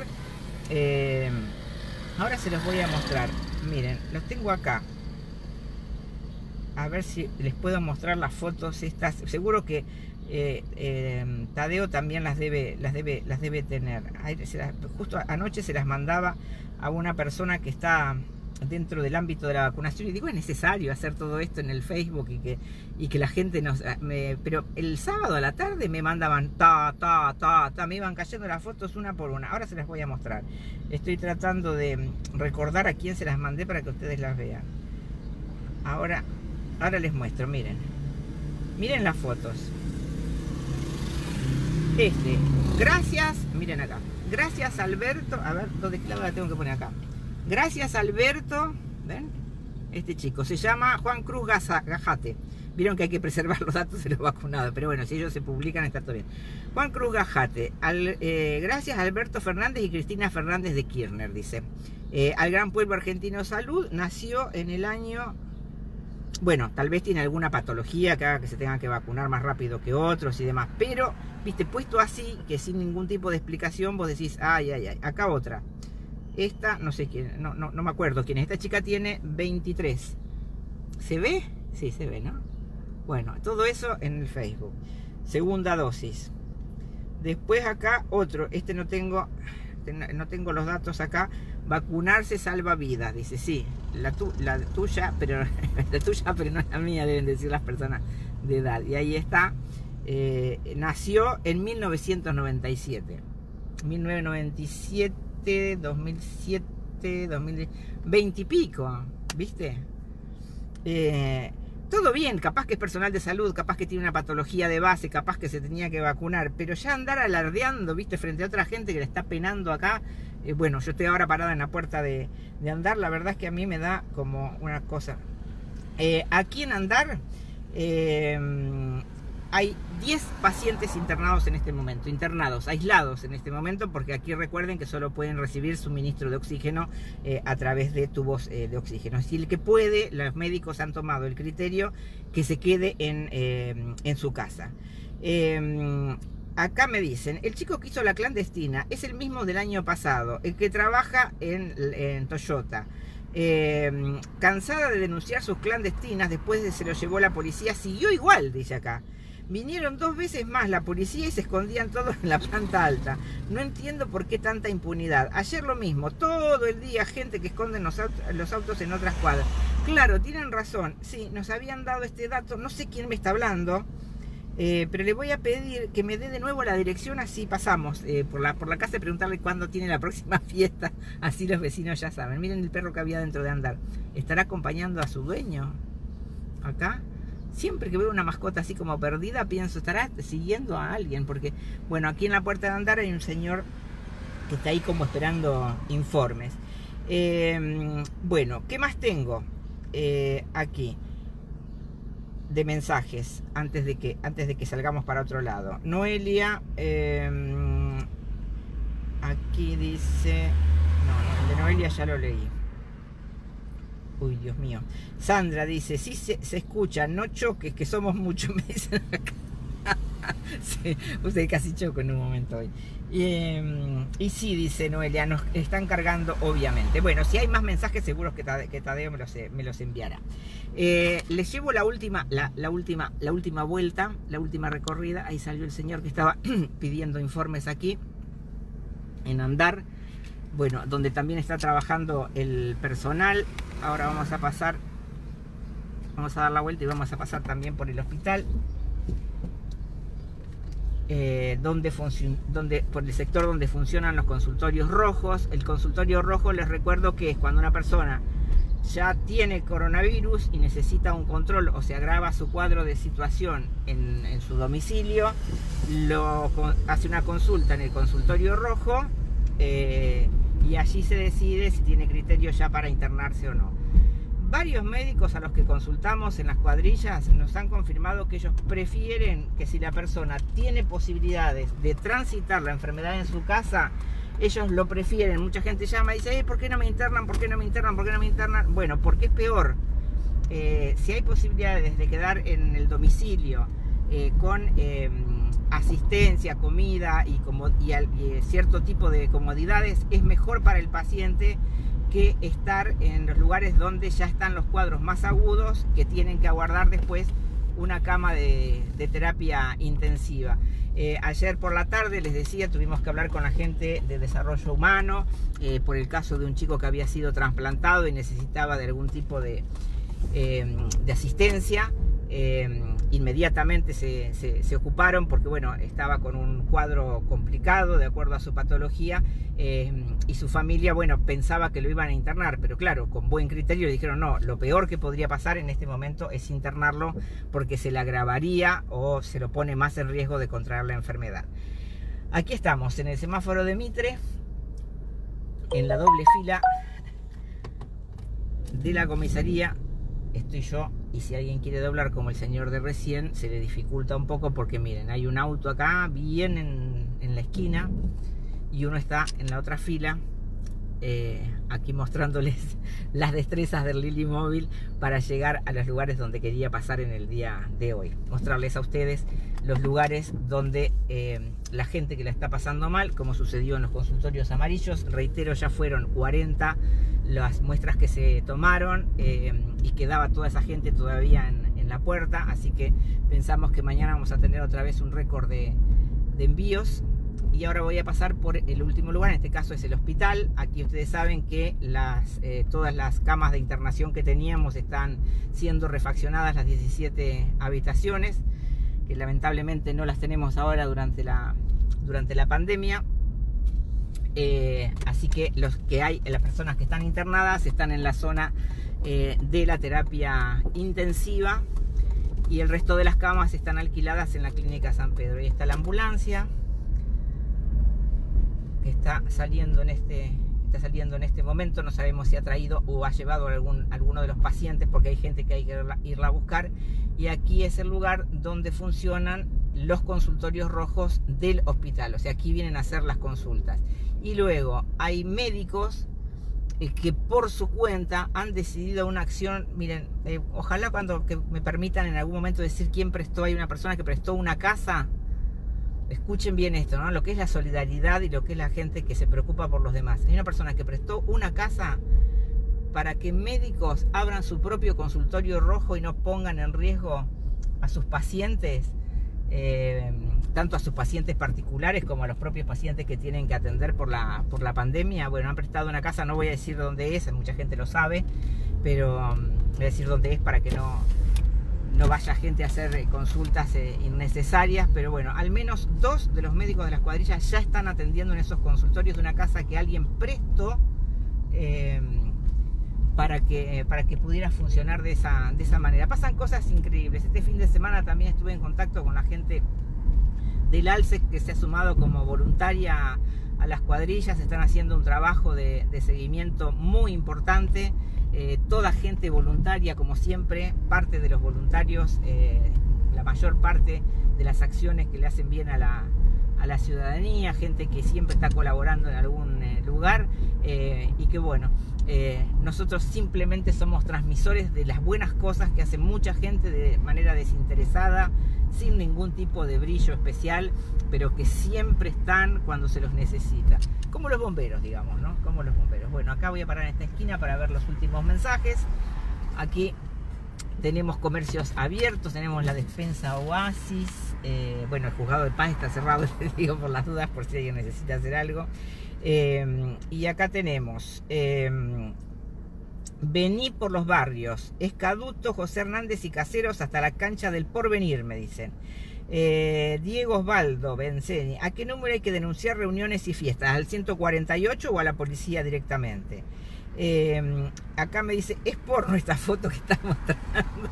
Ahora se los voy a mostrar. Miren, los tengo acá. A ver si les puedo mostrar las fotos estas. Seguro que Tadeo también las debe tener. Justo anoche se las mandaba a una persona que está dentro del ámbito de la vacunación y digo, es necesario hacer todo esto en el Facebook y que la gente pero el sábado a la tarde me mandaban me iban cayendo las fotos una por una. Ahora se las voy a mostrar. Estoy tratando de recordar a quién se las mandé para que ustedes las vean. Ahora les muestro, miren las fotos. Gracias, miren acá. Gracias, Alberto. A ver, ¿de qué lado la tengo que poner acá? Gracias, Alberto. ¿Ven? Este chico se llama Juan Cruz Gajate. Vieron que hay que preservar los datos de los vacunados, pero bueno, si ellos se publican está todo bien. Juan Cruz Gajate. Gracias, Alberto Fernández y Cristina Fernández de Kirchner, dice. Al gran pueblo argentino salud. Nació en el año... Bueno, tal vez tiene alguna patología que haga que se tengan que vacunar más rápido que otros y demás. Pero, viste, puesto así, que sin ningún tipo de explicación, vos decís, ay. Acá otra. Esta, no sé quién, no me acuerdo quién es. Esta chica tiene 23. ¿Se ve? Sí, se ve, ¿no? Bueno, todo eso en el Facebook. Segunda dosis. Después acá otro. No tengo los datos acá. Vacunarse salva vidas, dice, sí, la tuya, pero no es la mía, deben decir las personas de edad. Y ahí está, nació en 1997, 2007, 2020 y pico, ¿viste? Todo bien, capaz que es personal de salud, capaz que tiene una patología de base, capaz que se tenía que vacunar, pero ya andar alardeando, ¿viste? Frente a otra gente que le está penando acá. Bueno, yo estoy ahora parada en la puerta de Andar, la verdad es que a mí me da como una cosa. Aquí en Andar hay 10 pacientes internados en este momento, aislados en este momento, porque aquí recuerden que solo pueden recibir suministro de oxígeno a través de tubos de oxígeno. Es decir, el que puede, los médicos han tomado el criterio que se quede en su casa. Acá me dicen, el chico que hizo la clandestina es el mismo del año pasado, el que trabaja en Toyota. Cansada de denunciar sus clandestinas, después de se lo llevó la policía, siguió igual, dice acá. Vinieron 2 veces más la policía y se escondían todos en la planta alta. No entiendo por qué tanta impunidad. Ayer lo mismo, todo el día gente que esconde los autos en otras cuadras. Claro, tienen razón, sí, nos habían dado este dato, no sé quién me está hablando. Pero le voy a pedir que me dé de nuevo la dirección, así pasamos por la casa y preguntarle cuándo tiene la próxima fiesta, así los vecinos ya saben. Miren el perro que había dentro de Andar, ¿estará acompañando a su dueño? Acá, siempre que veo una mascota así como perdida, pienso, ¿estará siguiendo a alguien? Porque, bueno, aquí en la puerta de Andar hay un señor que está ahí como esperando informes. Bueno, ¿qué más tengo aquí? De mensajes antes de que salgamos para otro lado. Noelia, aquí dice, no, el de Noelia ya lo leí. Uy, Dios mío. Sandra dice, sí se escucha, no choques, que somos muchos, me dicen acá. Sí, usted casi choco en un momento hoy. Y sí, dice Noelia, nos están cargando, obviamente. Bueno, si hay más mensajes, seguros que Tadeo me los enviará. Les llevo la última vuelta, la última recorrida. Ahí salió el señor que estaba pidiendo informes aquí en Andar. Bueno, donde también está trabajando el personal. Ahora vamos a pasar, vamos a dar la vuelta y vamos a pasar también por el hospital. Por el sector donde funcionan los consultorios rojos. El consultorio rojo, les recuerdo que es cuando una persona ya tiene coronavirus y necesita un control o se agrava su cuadro de situación en su domicilio, hace una consulta en el consultorio rojo y allí se decide si tiene criterio ya para internarse o no. Varios médicos a los que consultamos en las cuadrillas nos han confirmado que ellos prefieren que si la persona tiene posibilidades de transitar la enfermedad en su casa, ellos lo prefieren. Mucha gente llama y dice, ¿por qué no me internan? ¿Por qué no me internan? ¿Por qué no me internan? Bueno, porque es peor. Si hay posibilidades de quedar en el domicilio con asistencia, comida y cierto tipo de comodidades, es mejor para el paciente que estar en los lugares donde ya están los cuadros más agudos, que tienen que aguardar después una cama de terapia intensiva. Ayer por la tarde, les decía, tuvimos que hablar con la gente de desarrollo humano por el caso de un chico que había sido trasplantado y necesitaba de algún tipo de asistencia. Inmediatamente se ocuparon porque bueno, estaba con un cuadro complicado de acuerdo a su patología y su familia, bueno, pensaba que lo iban a internar, pero claro, con buen criterio le dijeron no, lo peor que podría pasar en este momento es internarlo porque se le agravaría o se lo pone más en riesgo de contraer la enfermedad. Aquí estamos en el semáforo de Mitre, en la doble fila de la comisaría. Estoy yo, y si alguien quiere doblar como el señor de recién, se le dificulta un poco porque miren, hay un auto acá bien en la esquina y uno está en la otra fila, aquí mostrándoles las destrezas del Lili Móvil para llegar a los lugares donde quería pasar en el día de hoy. Mostrarles a ustedes los lugares donde la gente que la está pasando mal, como sucedió en los consultorios amarillos. Reitero, ya fueron 40 las muestras que se tomaron y quedaba toda esa gente todavía en la puerta, así que pensamos que mañana vamos a tener otra vez un récord de envíos. Y ahora voy a pasar por el último lugar, en este caso es el hospital. Aquí ustedes saben que todas las camas de internación que teníamos están siendo refaccionadas, las 17 habitaciones, que lamentablemente no las tenemos ahora durante la pandemia. Así que las personas que están internadas están en la zona de la terapia intensiva y el resto de las camas están alquiladas en la clínica San Pedro. Ahí está la ambulancia que está saliendo en este momento. No sabemos si ha traído o ha llevado alguno de los pacientes porque hay gente que hay que irla a buscar. Y aquí es el lugar donde funcionan los consultorios rojos del hospital, o sea, aquí vienen a hacer las consultas. Y luego hay médicos que por su cuenta han decidido una acción. Miren, ojalá que me permitan en algún momento decir quién prestó. Hay una persona que prestó una casa. Escuchen bien esto, ¿no? Lo que es la solidaridad y lo que es la gente que se preocupa por los demás. Hay una persona que prestó una casa para que médicos abran su propio consultorio rojo y no pongan en riesgo a sus pacientes, tanto a sus pacientes particulares como a los propios pacientes que tienen que atender por la pandemia. Bueno, han prestado una casa, no voy a decir dónde es, mucha gente lo sabe, pero voy a decir dónde es para que no vaya gente a hacer consultas innecesarias. Pero bueno, al menos 2 de los médicos de las cuadrillas ya están atendiendo en esos consultorios de una casa que alguien prestó para que pudiera funcionar de esa manera. Pasan cosas increíbles. Este fin de semana también estuve en contacto con la gente del ALSEC que se ha sumado como voluntaria a las cuadrillas. Están haciendo un trabajo de seguimiento muy importante. Toda gente voluntaria, como siempre, parte de los voluntarios, la mayor parte de las acciones que le hacen bien a la ciudadanía, gente que siempre está colaborando en algún lugar, y que bueno, nosotros simplemente somos transmisores de las buenas cosas que hace mucha gente de manera desinteresada, sin ningún tipo de brillo especial, pero que siempre están cuando se los necesita. Como los bomberos, digamos, ¿no? Como los bomberos. Bueno, acá voy a parar en esta esquina para ver los últimos mensajes. Aquí tenemos comercios abiertos, tenemos la despensa Oasis. Bueno, el juzgado de paz está cerrado, les digo por las dudas, por si alguien necesita hacer algo. Y acá tenemos Vení por los barrios, Escaduto, José Hernández y Caseros hasta la cancha del Porvenir, me dicen. Diego Osvaldo Benceni, ¿a qué número hay que denunciar reuniones y fiestas? ¿Al 148 o a la policía directamente? Acá me dice, es porno esta foto que está mostrando.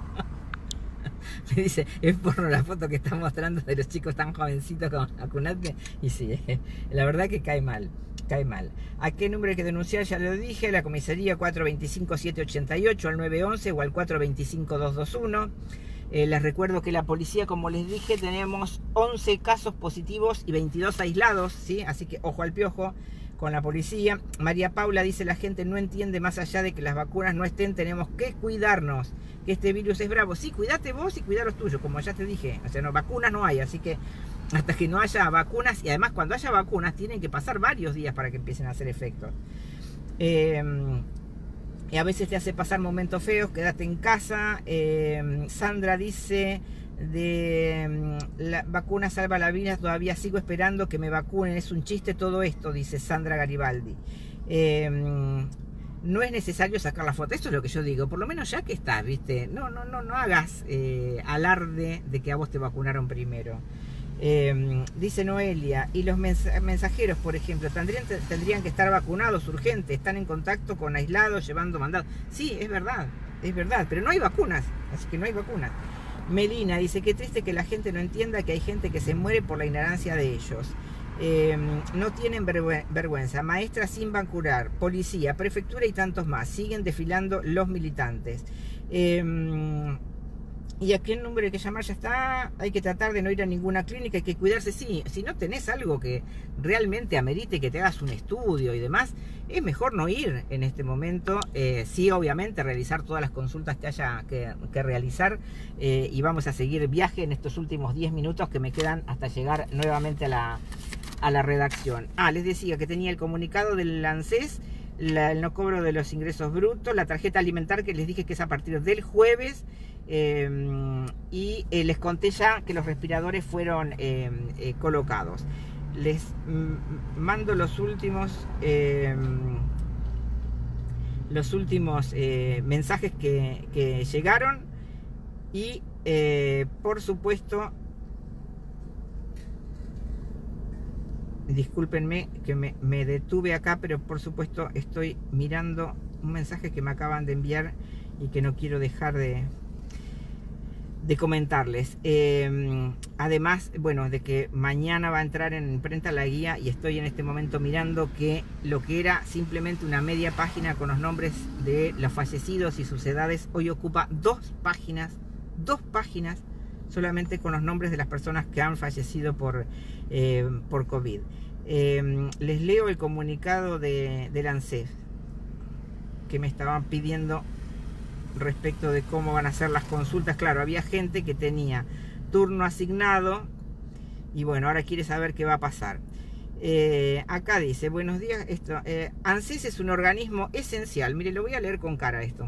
Me dice, es porno la foto que está mostrando de los chicos tan jovencitos con vacunate. Y sí, la verdad que cae mal. Cae mal. ¿A qué número hay que denunciar? Ya lo dije, la comisaría 425-788, al 911 o al 425-221. Les recuerdo que la policía, como les dije, tenemos 11 casos positivos y 22 aislados, ¿sí? Así que ojo al piojo con la policía. María Paula dice, la gente no entiende, más allá de que las vacunas no estén, tenemos que cuidarnos, que este virus es bravo. Sí, cuídate vos y cuida los tuyos, como ya te dije. O sea, no, vacunas no hay, así que hasta que no haya vacunas, y además cuando haya vacunas tienen que pasar varios días para que empiecen a hacer efecto. Y a veces te hace pasar momentos feos, quédate en casa. Sandra dice, la vacuna salva la vida, todavía sigo esperando que me vacunen, es un chiste todo esto, dice Sandra Garibaldi. No es necesario sacar la foto, esto es lo que yo digo, por lo menos ya que estás, ¿viste? No hagas alarde de que a vos te vacunaron primero. Dice Noelia, y los mensajeros, por ejemplo, tendrían que estar vacunados urgente, están en contacto con aislados, llevando mandados. Sí, es verdad, pero no hay vacunas, así que no hay vacunas. Melina dice, qué triste que la gente no entienda que hay gente que se muere por la ignorancia de ellos. No tienen vergüenza, maestras sin vacunar, policía, prefectura y tantos más, siguen desfilando los militantes. ¿Y a qué número hay que llamar? Ya está. Hay que tratar de no ir a ninguna clínica, hay que cuidarse. Sí, si no tenés algo que realmente amerite que te hagas un estudio y demás, es mejor no ir en este momento. Sí, obviamente, realizar todas las consultas que haya que realizar. Y vamos a seguir viaje en estos últimos 10 minutos que me quedan hasta llegar nuevamente a la redacción. Les decía que tenía el comunicado del ANSES, el no cobro de los ingresos brutos, la tarjeta alimentar que les dije que es a partir del jueves. Y les conté ya que los respiradores fueron colocados. Les mando los últimos mensajes que llegaron y por supuesto, discúlpenme que me detuve acá, pero por supuesto estoy mirando un mensaje que me acaban de enviar y que no quiero dejar de comentarles. Además, bueno, de que mañana va a entrar en imprenta la guía y estoy en este momento mirando que lo que era simplemente una media página con los nombres de los fallecidos y sus edades, hoy ocupa dos páginas solamente con los nombres de las personas que han fallecido por COVID. Les leo el comunicado del ANSES que me estaban pidiendo respecto de cómo van a ser las consultas. Claro, había gente que tenía turno asignado y bueno, ahora quiere saber qué va a pasar. Acá dice, buenos días, ANSES es un organismo esencial. Mire, lo voy a leer con cara esto.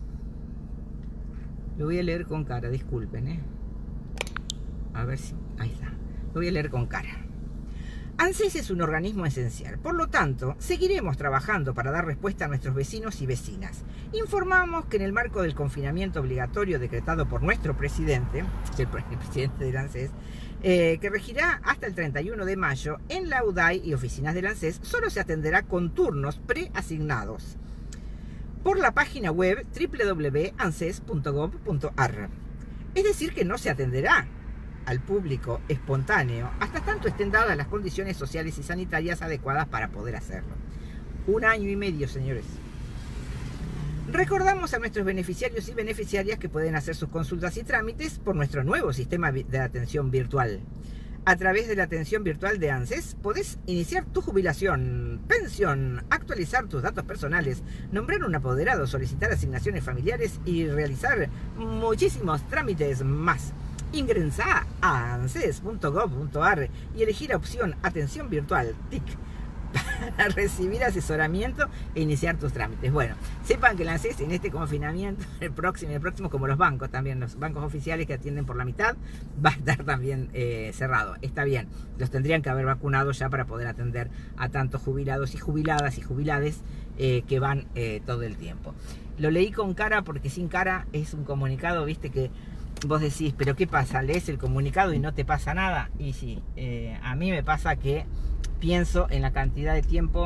Lo voy a leer con cara, disculpen, a ver si, ahí está. Lo voy a leer con cara. ANSES es un organismo esencial, por lo tanto, seguiremos trabajando para dar respuesta a nuestros vecinos y vecinas. Informamos que en el marco del confinamiento obligatorio decretado por nuestro presidente, el presidente del ANSES, que regirá hasta el 31 de mayo, en la UDAI y oficinas del ANSES solo se atenderá con turnos preasignados por la página web www.anses.gov.ar. Es decir, que no se atenderá al público espontáneo hasta tanto estén dadas las condiciones sociales y sanitarias adecuadas para poder hacerlo. 1 año y medio, señores. Recordamos a nuestros beneficiarios y beneficiarias que pueden hacer sus consultas y trámites por nuestro nuevo sistema de atención virtual. A través de la atención virtual de ANSES podés iniciar tu jubilación, pensión, actualizar tus datos personales, nombrar un apoderado, solicitar asignaciones familiares y realizar muchísimos trámites más. Ingresá a anses.gov.ar y elegir la opción Atención Virtual, TIC, para recibir asesoramiento e iniciar tus trámites. Bueno, sepan que el ANSES en este confinamiento, el próximo, como los bancos también, los bancos oficiales que atienden por la mitad, va a estar también cerrado. Está bien, los tendrían que haber vacunado ya para poder atender a tantos jubilados y jubiladas y jubilades que van todo el tiempo. Lo leí con cara porque sin cara es un comunicado, viste, que vos decís, pero ¿qué pasa? ¿Lees el comunicado y no te pasa nada? Y sí, a mí me pasa que pienso en la cantidad de tiempo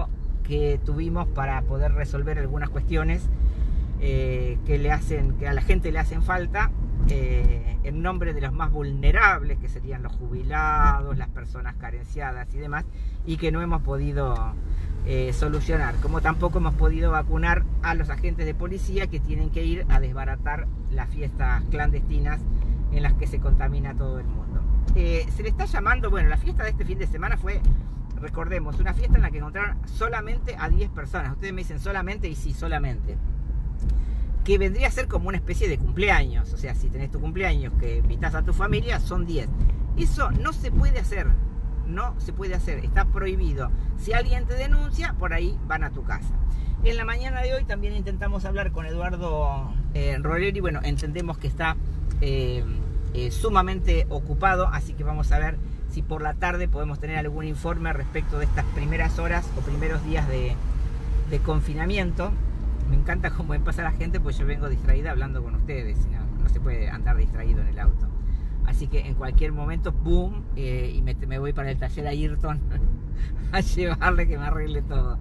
que tuvimos para poder resolver algunas cuestiones que a la gente le hacen falta, en nombre de los más vulnerables, que serían los jubilados, las personas carenciadas y demás, y que no hemos podido solucionar, como tampoco hemos podido vacunar a los agentes de policía que tienen que ir a desbaratar las fiestas clandestinas en las que se contamina todo el mundo. Se le está llamando, bueno, la fiesta de este fin de semana fue, recordemos, una fiesta en la que encontraron solamente a 10 personas. Ustedes me dicen solamente, y sí, solamente, que vendría a ser como una especie de cumpleaños. O sea, si tenés tu cumpleaños que invitas a tu familia, son 10. Eso no se puede hacer, no se puede hacer, está prohibido. Si alguien te denuncia, por ahí van a tu casa. En la mañana de hoy también intentamos hablar con Eduardo Roleri. Bueno, entendemos que está sumamente ocupado, así que vamos a ver si por la tarde podemos tener algún informe respecto de estas primeras horas o primeros días de confinamiento. Me encanta cómo pasa la gente, pues yo vengo distraída hablando con ustedes. No se puede andar distraído en el auto. Así que en cualquier momento, ¡boom! Y me voy para el taller Ayrton a llevarle que me arregle todo.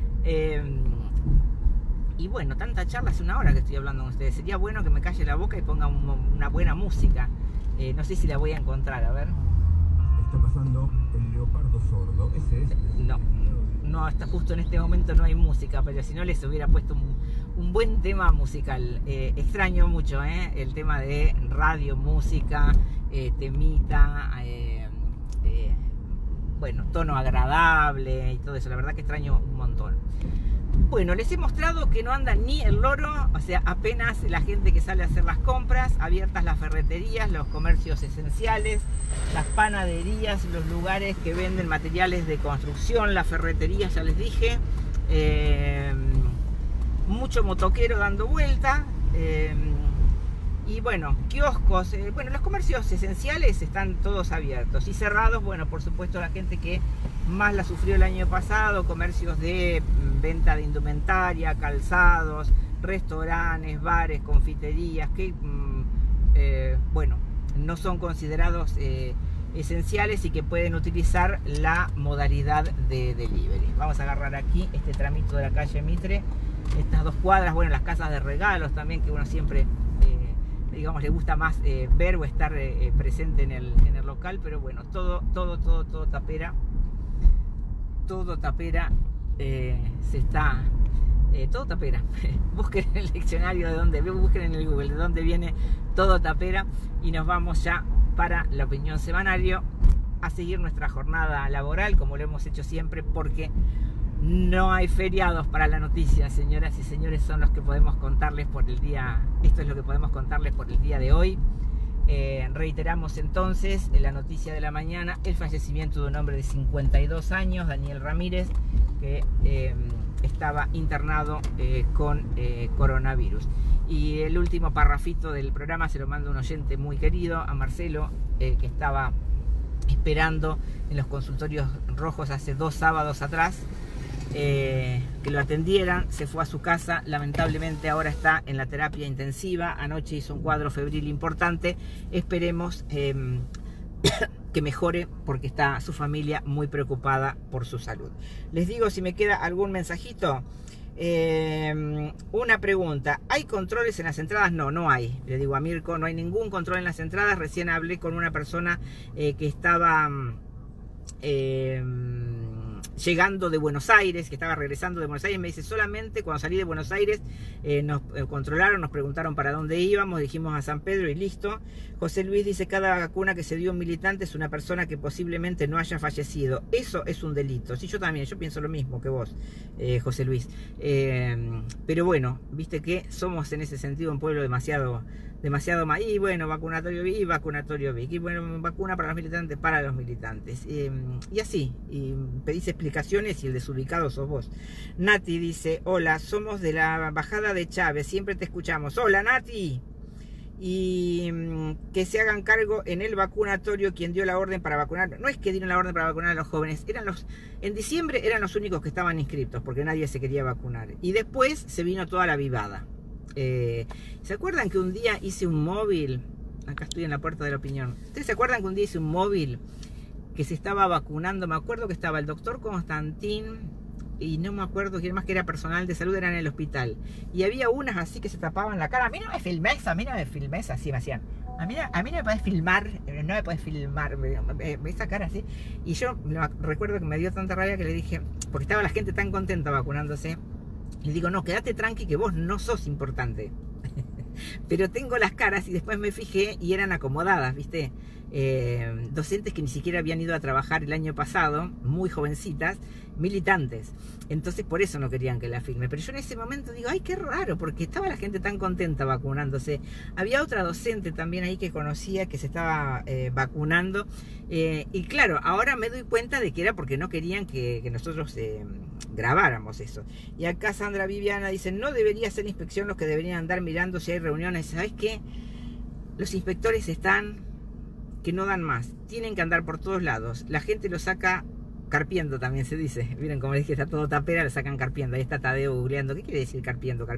Y bueno, tanta charla, hace una hora que estoy hablando con ustedes. Sería bueno que me calle la boca y ponga una buena música. No sé si la voy a encontrar, a ver. Está pasando el leopardo sordo. Ese es. No, hasta justo en este momento no hay música, pero si no les hubiera puesto un buen tema musical. Extraño mucho el tema de radio, música, temita, bueno, tono agradable y todo eso. La verdad que extraño un montón. Bueno, les he mostrado que no anda ni el loro, o sea, apenas la gente que sale a hacer las compras, abiertas las ferreterías, los comercios esenciales, las panaderías, los lugares que venden materiales de construcción, las ferreterías, ya les dije, mucho motoquero dando vuelta, y bueno, kioscos, bueno, los comercios esenciales están todos abiertos y cerrados, bueno, por supuesto la gente que más la sufrió el año pasado, comercios de venta de indumentaria, calzados, restaurantes, bares, confiterías, que bueno, no son considerados esenciales y que pueden utilizar la modalidad de delivery. Vamos a agarrar aquí este tramito de la calle Mitre, estas 2 cuadras, bueno, las casas de regalos también, que uno siempre digamos le gusta más ver o estar presente en el local, pero bueno, todo tapera. Todo tapera, se está... todo tapera. Busquen en el diccionario de dónde, busquen en el Google de dónde viene todo tapera, y nos vamos ya para la opinión semanario a seguir nuestra jornada laboral como lo hemos hecho siempre, porque no hay feriados para la noticia, señoras y señores. Son los que podemos contarles por el día. Esto es lo que podemos contarles por el día de hoy. Reiteramos entonces la noticia de la mañana: el fallecimiento de un hombre de 52 años, Daniel Ramírez, que estaba internado con coronavirus. Y el último parrafito del programa se lo manda un oyente muy querido, a Marcelo, que estaba esperando en los consultorios rojos hace 2 sábados atrás, que lo atendieran. Se fue a su casa, lamentablemente ahora está en la terapia intensiva. Anoche hizo un cuadro febril importante. Esperemos que mejore, porque está su familia muy preocupada por su salud. Les digo si me queda algún mensajito. Una pregunta: ¿hay controles en las entradas? No hay. Le digo a Mirko, no hay ningún control en las entradas. Recién hablé con una persona que estaba llegando de Buenos Aires, que estaba regresando de Buenos Aires. Me dice: solamente cuando salí de Buenos Aires nos controlaron, nos preguntaron para dónde íbamos, dijimos a San Pedro y listo. José Luis dice: cada vacuna que se dio a un militante es una persona que posiblemente no haya fallecido. Eso es un delito. Sí, yo también, yo pienso lo mismo que vos, José Luis. Pero bueno, viste que somos en ese sentido un pueblo demasiado más. Y bueno, vacunatorio B y vacunatorio B. Y bueno, vacuna para los militantes. Y así, y pedís explicaciones y el desubicado sos vos. Nati dice: hola, somos de la bajada de Chávez, siempre te escuchamos. Hola, Nati. Y que se hagan cargo en el vacunatorio quien dio la orden para vacunar. No es que dieron la orden para vacunar a los jóvenes, en diciembre eran los únicos que estaban inscritos, porque nadie se quería vacunar. Y después se vino toda la vivada. ¿Se acuerdan que un día hice un móvil? Acá estoy en la puerta de la opinión. ¿Ustedes se acuerdan que un día hice un móvil que se estaba vacunando? Me acuerdo que estaba el doctor Constantín, y no me acuerdo quién más que era personal de salud, eran en el hospital. Y había unas así que se tapaban la cara. A mí no me filmes, así me hacían. A mí no me podés filmar, esa cara así. Y yo recuerdo que me dio tanta rabia que le dije, porque estaba la gente tan contenta vacunándose, y le digo, no, quédate tranqui que vos no sos importante. Pero tengo las caras y después me fijé y eran acomodadas, ¿viste? Docentes que ni siquiera habían ido a trabajar el año pasado, muy jovencitas, militantes. Entonces por eso no querían que la filme. Pero yo en ese momento digo, ay, qué raro, porque estaba la gente tan contenta vacunándose. Había otra docente también ahí que conocía que se estaba vacunando. Y claro, ahora me doy cuenta de que era porque no querían que nosotros grabáramos eso. Y acá Sandra Viviana dice, no debería ser inspección los que deberían andar mirando si hay reuniones. ¿Sabes qué? Los inspectores están que no dan más, tienen que andar por todos lados, la gente lo saca carpiendo, también se dice. Miren como les dije, está todo tapera, lo sacan carpiendo. Ahí está Tadeo googleando, ¿qué quiere decir carpiendo?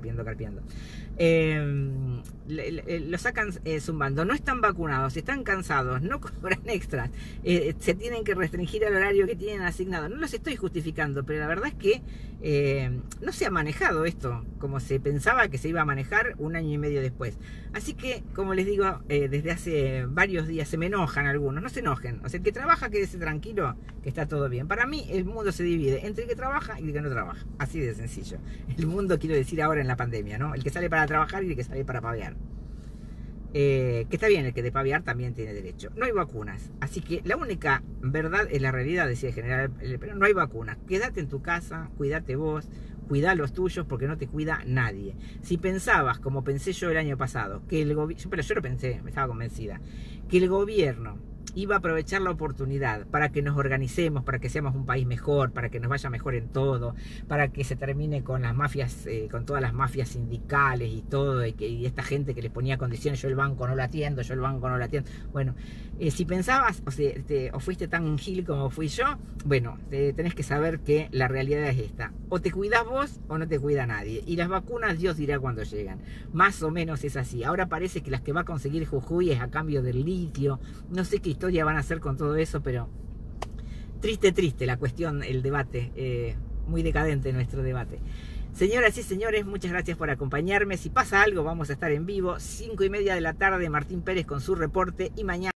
Lo sacan zumbando. No están vacunados, están cansados, no cobran extras, se tienen que restringir al horario que tienen asignado. No los estoy justificando, pero la verdad es que no se ha manejado esto como se pensaba que se iba a manejar un año y medio después. Así que, como les digo, desde hace varios días se me enojan algunos. No se enojen, o sea, el que trabaja quédese tranquilo, que está todo bien. Para mí el mundo se divide entre el que trabaja y el que no trabaja, así de sencillo. El mundo, quiero decir, ahora en la pandemia, ¿no? El que sale para trabajar y el que sale para pavear. Que está bien, el que de pavear también tiene derecho. No hay vacunas, así que la única verdad es la realidad, decía el general, pero no hay vacunas. Quédate en tu casa, cuídate vos, cuidá a los tuyos, porque no te cuida nadie. Si pensabas, como pensé yo el año pasado, que el gobierno, pero yo lo pensé, me estaba convencida, que el gobierno iba a aprovechar la oportunidad para que nos organicemos, para que seamos un país mejor, para que nos vaya mejor en todo, para que se termine con las mafias, con todas las mafias sindicales y todo, y esta gente que les ponía condiciones, yo el banco no lo atiendo, Bueno, si pensabas, o fuiste tan gil como fui yo, bueno, tenés que saber que la realidad es esta: o te cuidás vos o no te cuida nadie, y las vacunas Dios dirá cuando llegan. Más o menos es así. Ahora parece que las que va a conseguir Jujuy es a cambio del litio, no sé qué historia van a hacer con todo eso, pero triste la cuestión, el debate, muy decadente nuestro debate. Señoras y señores, muchas gracias por acompañarme. Si pasa algo, vamos a estar en vivo, 5:30 de la tarde, Martín Pérez con su reporte, y mañana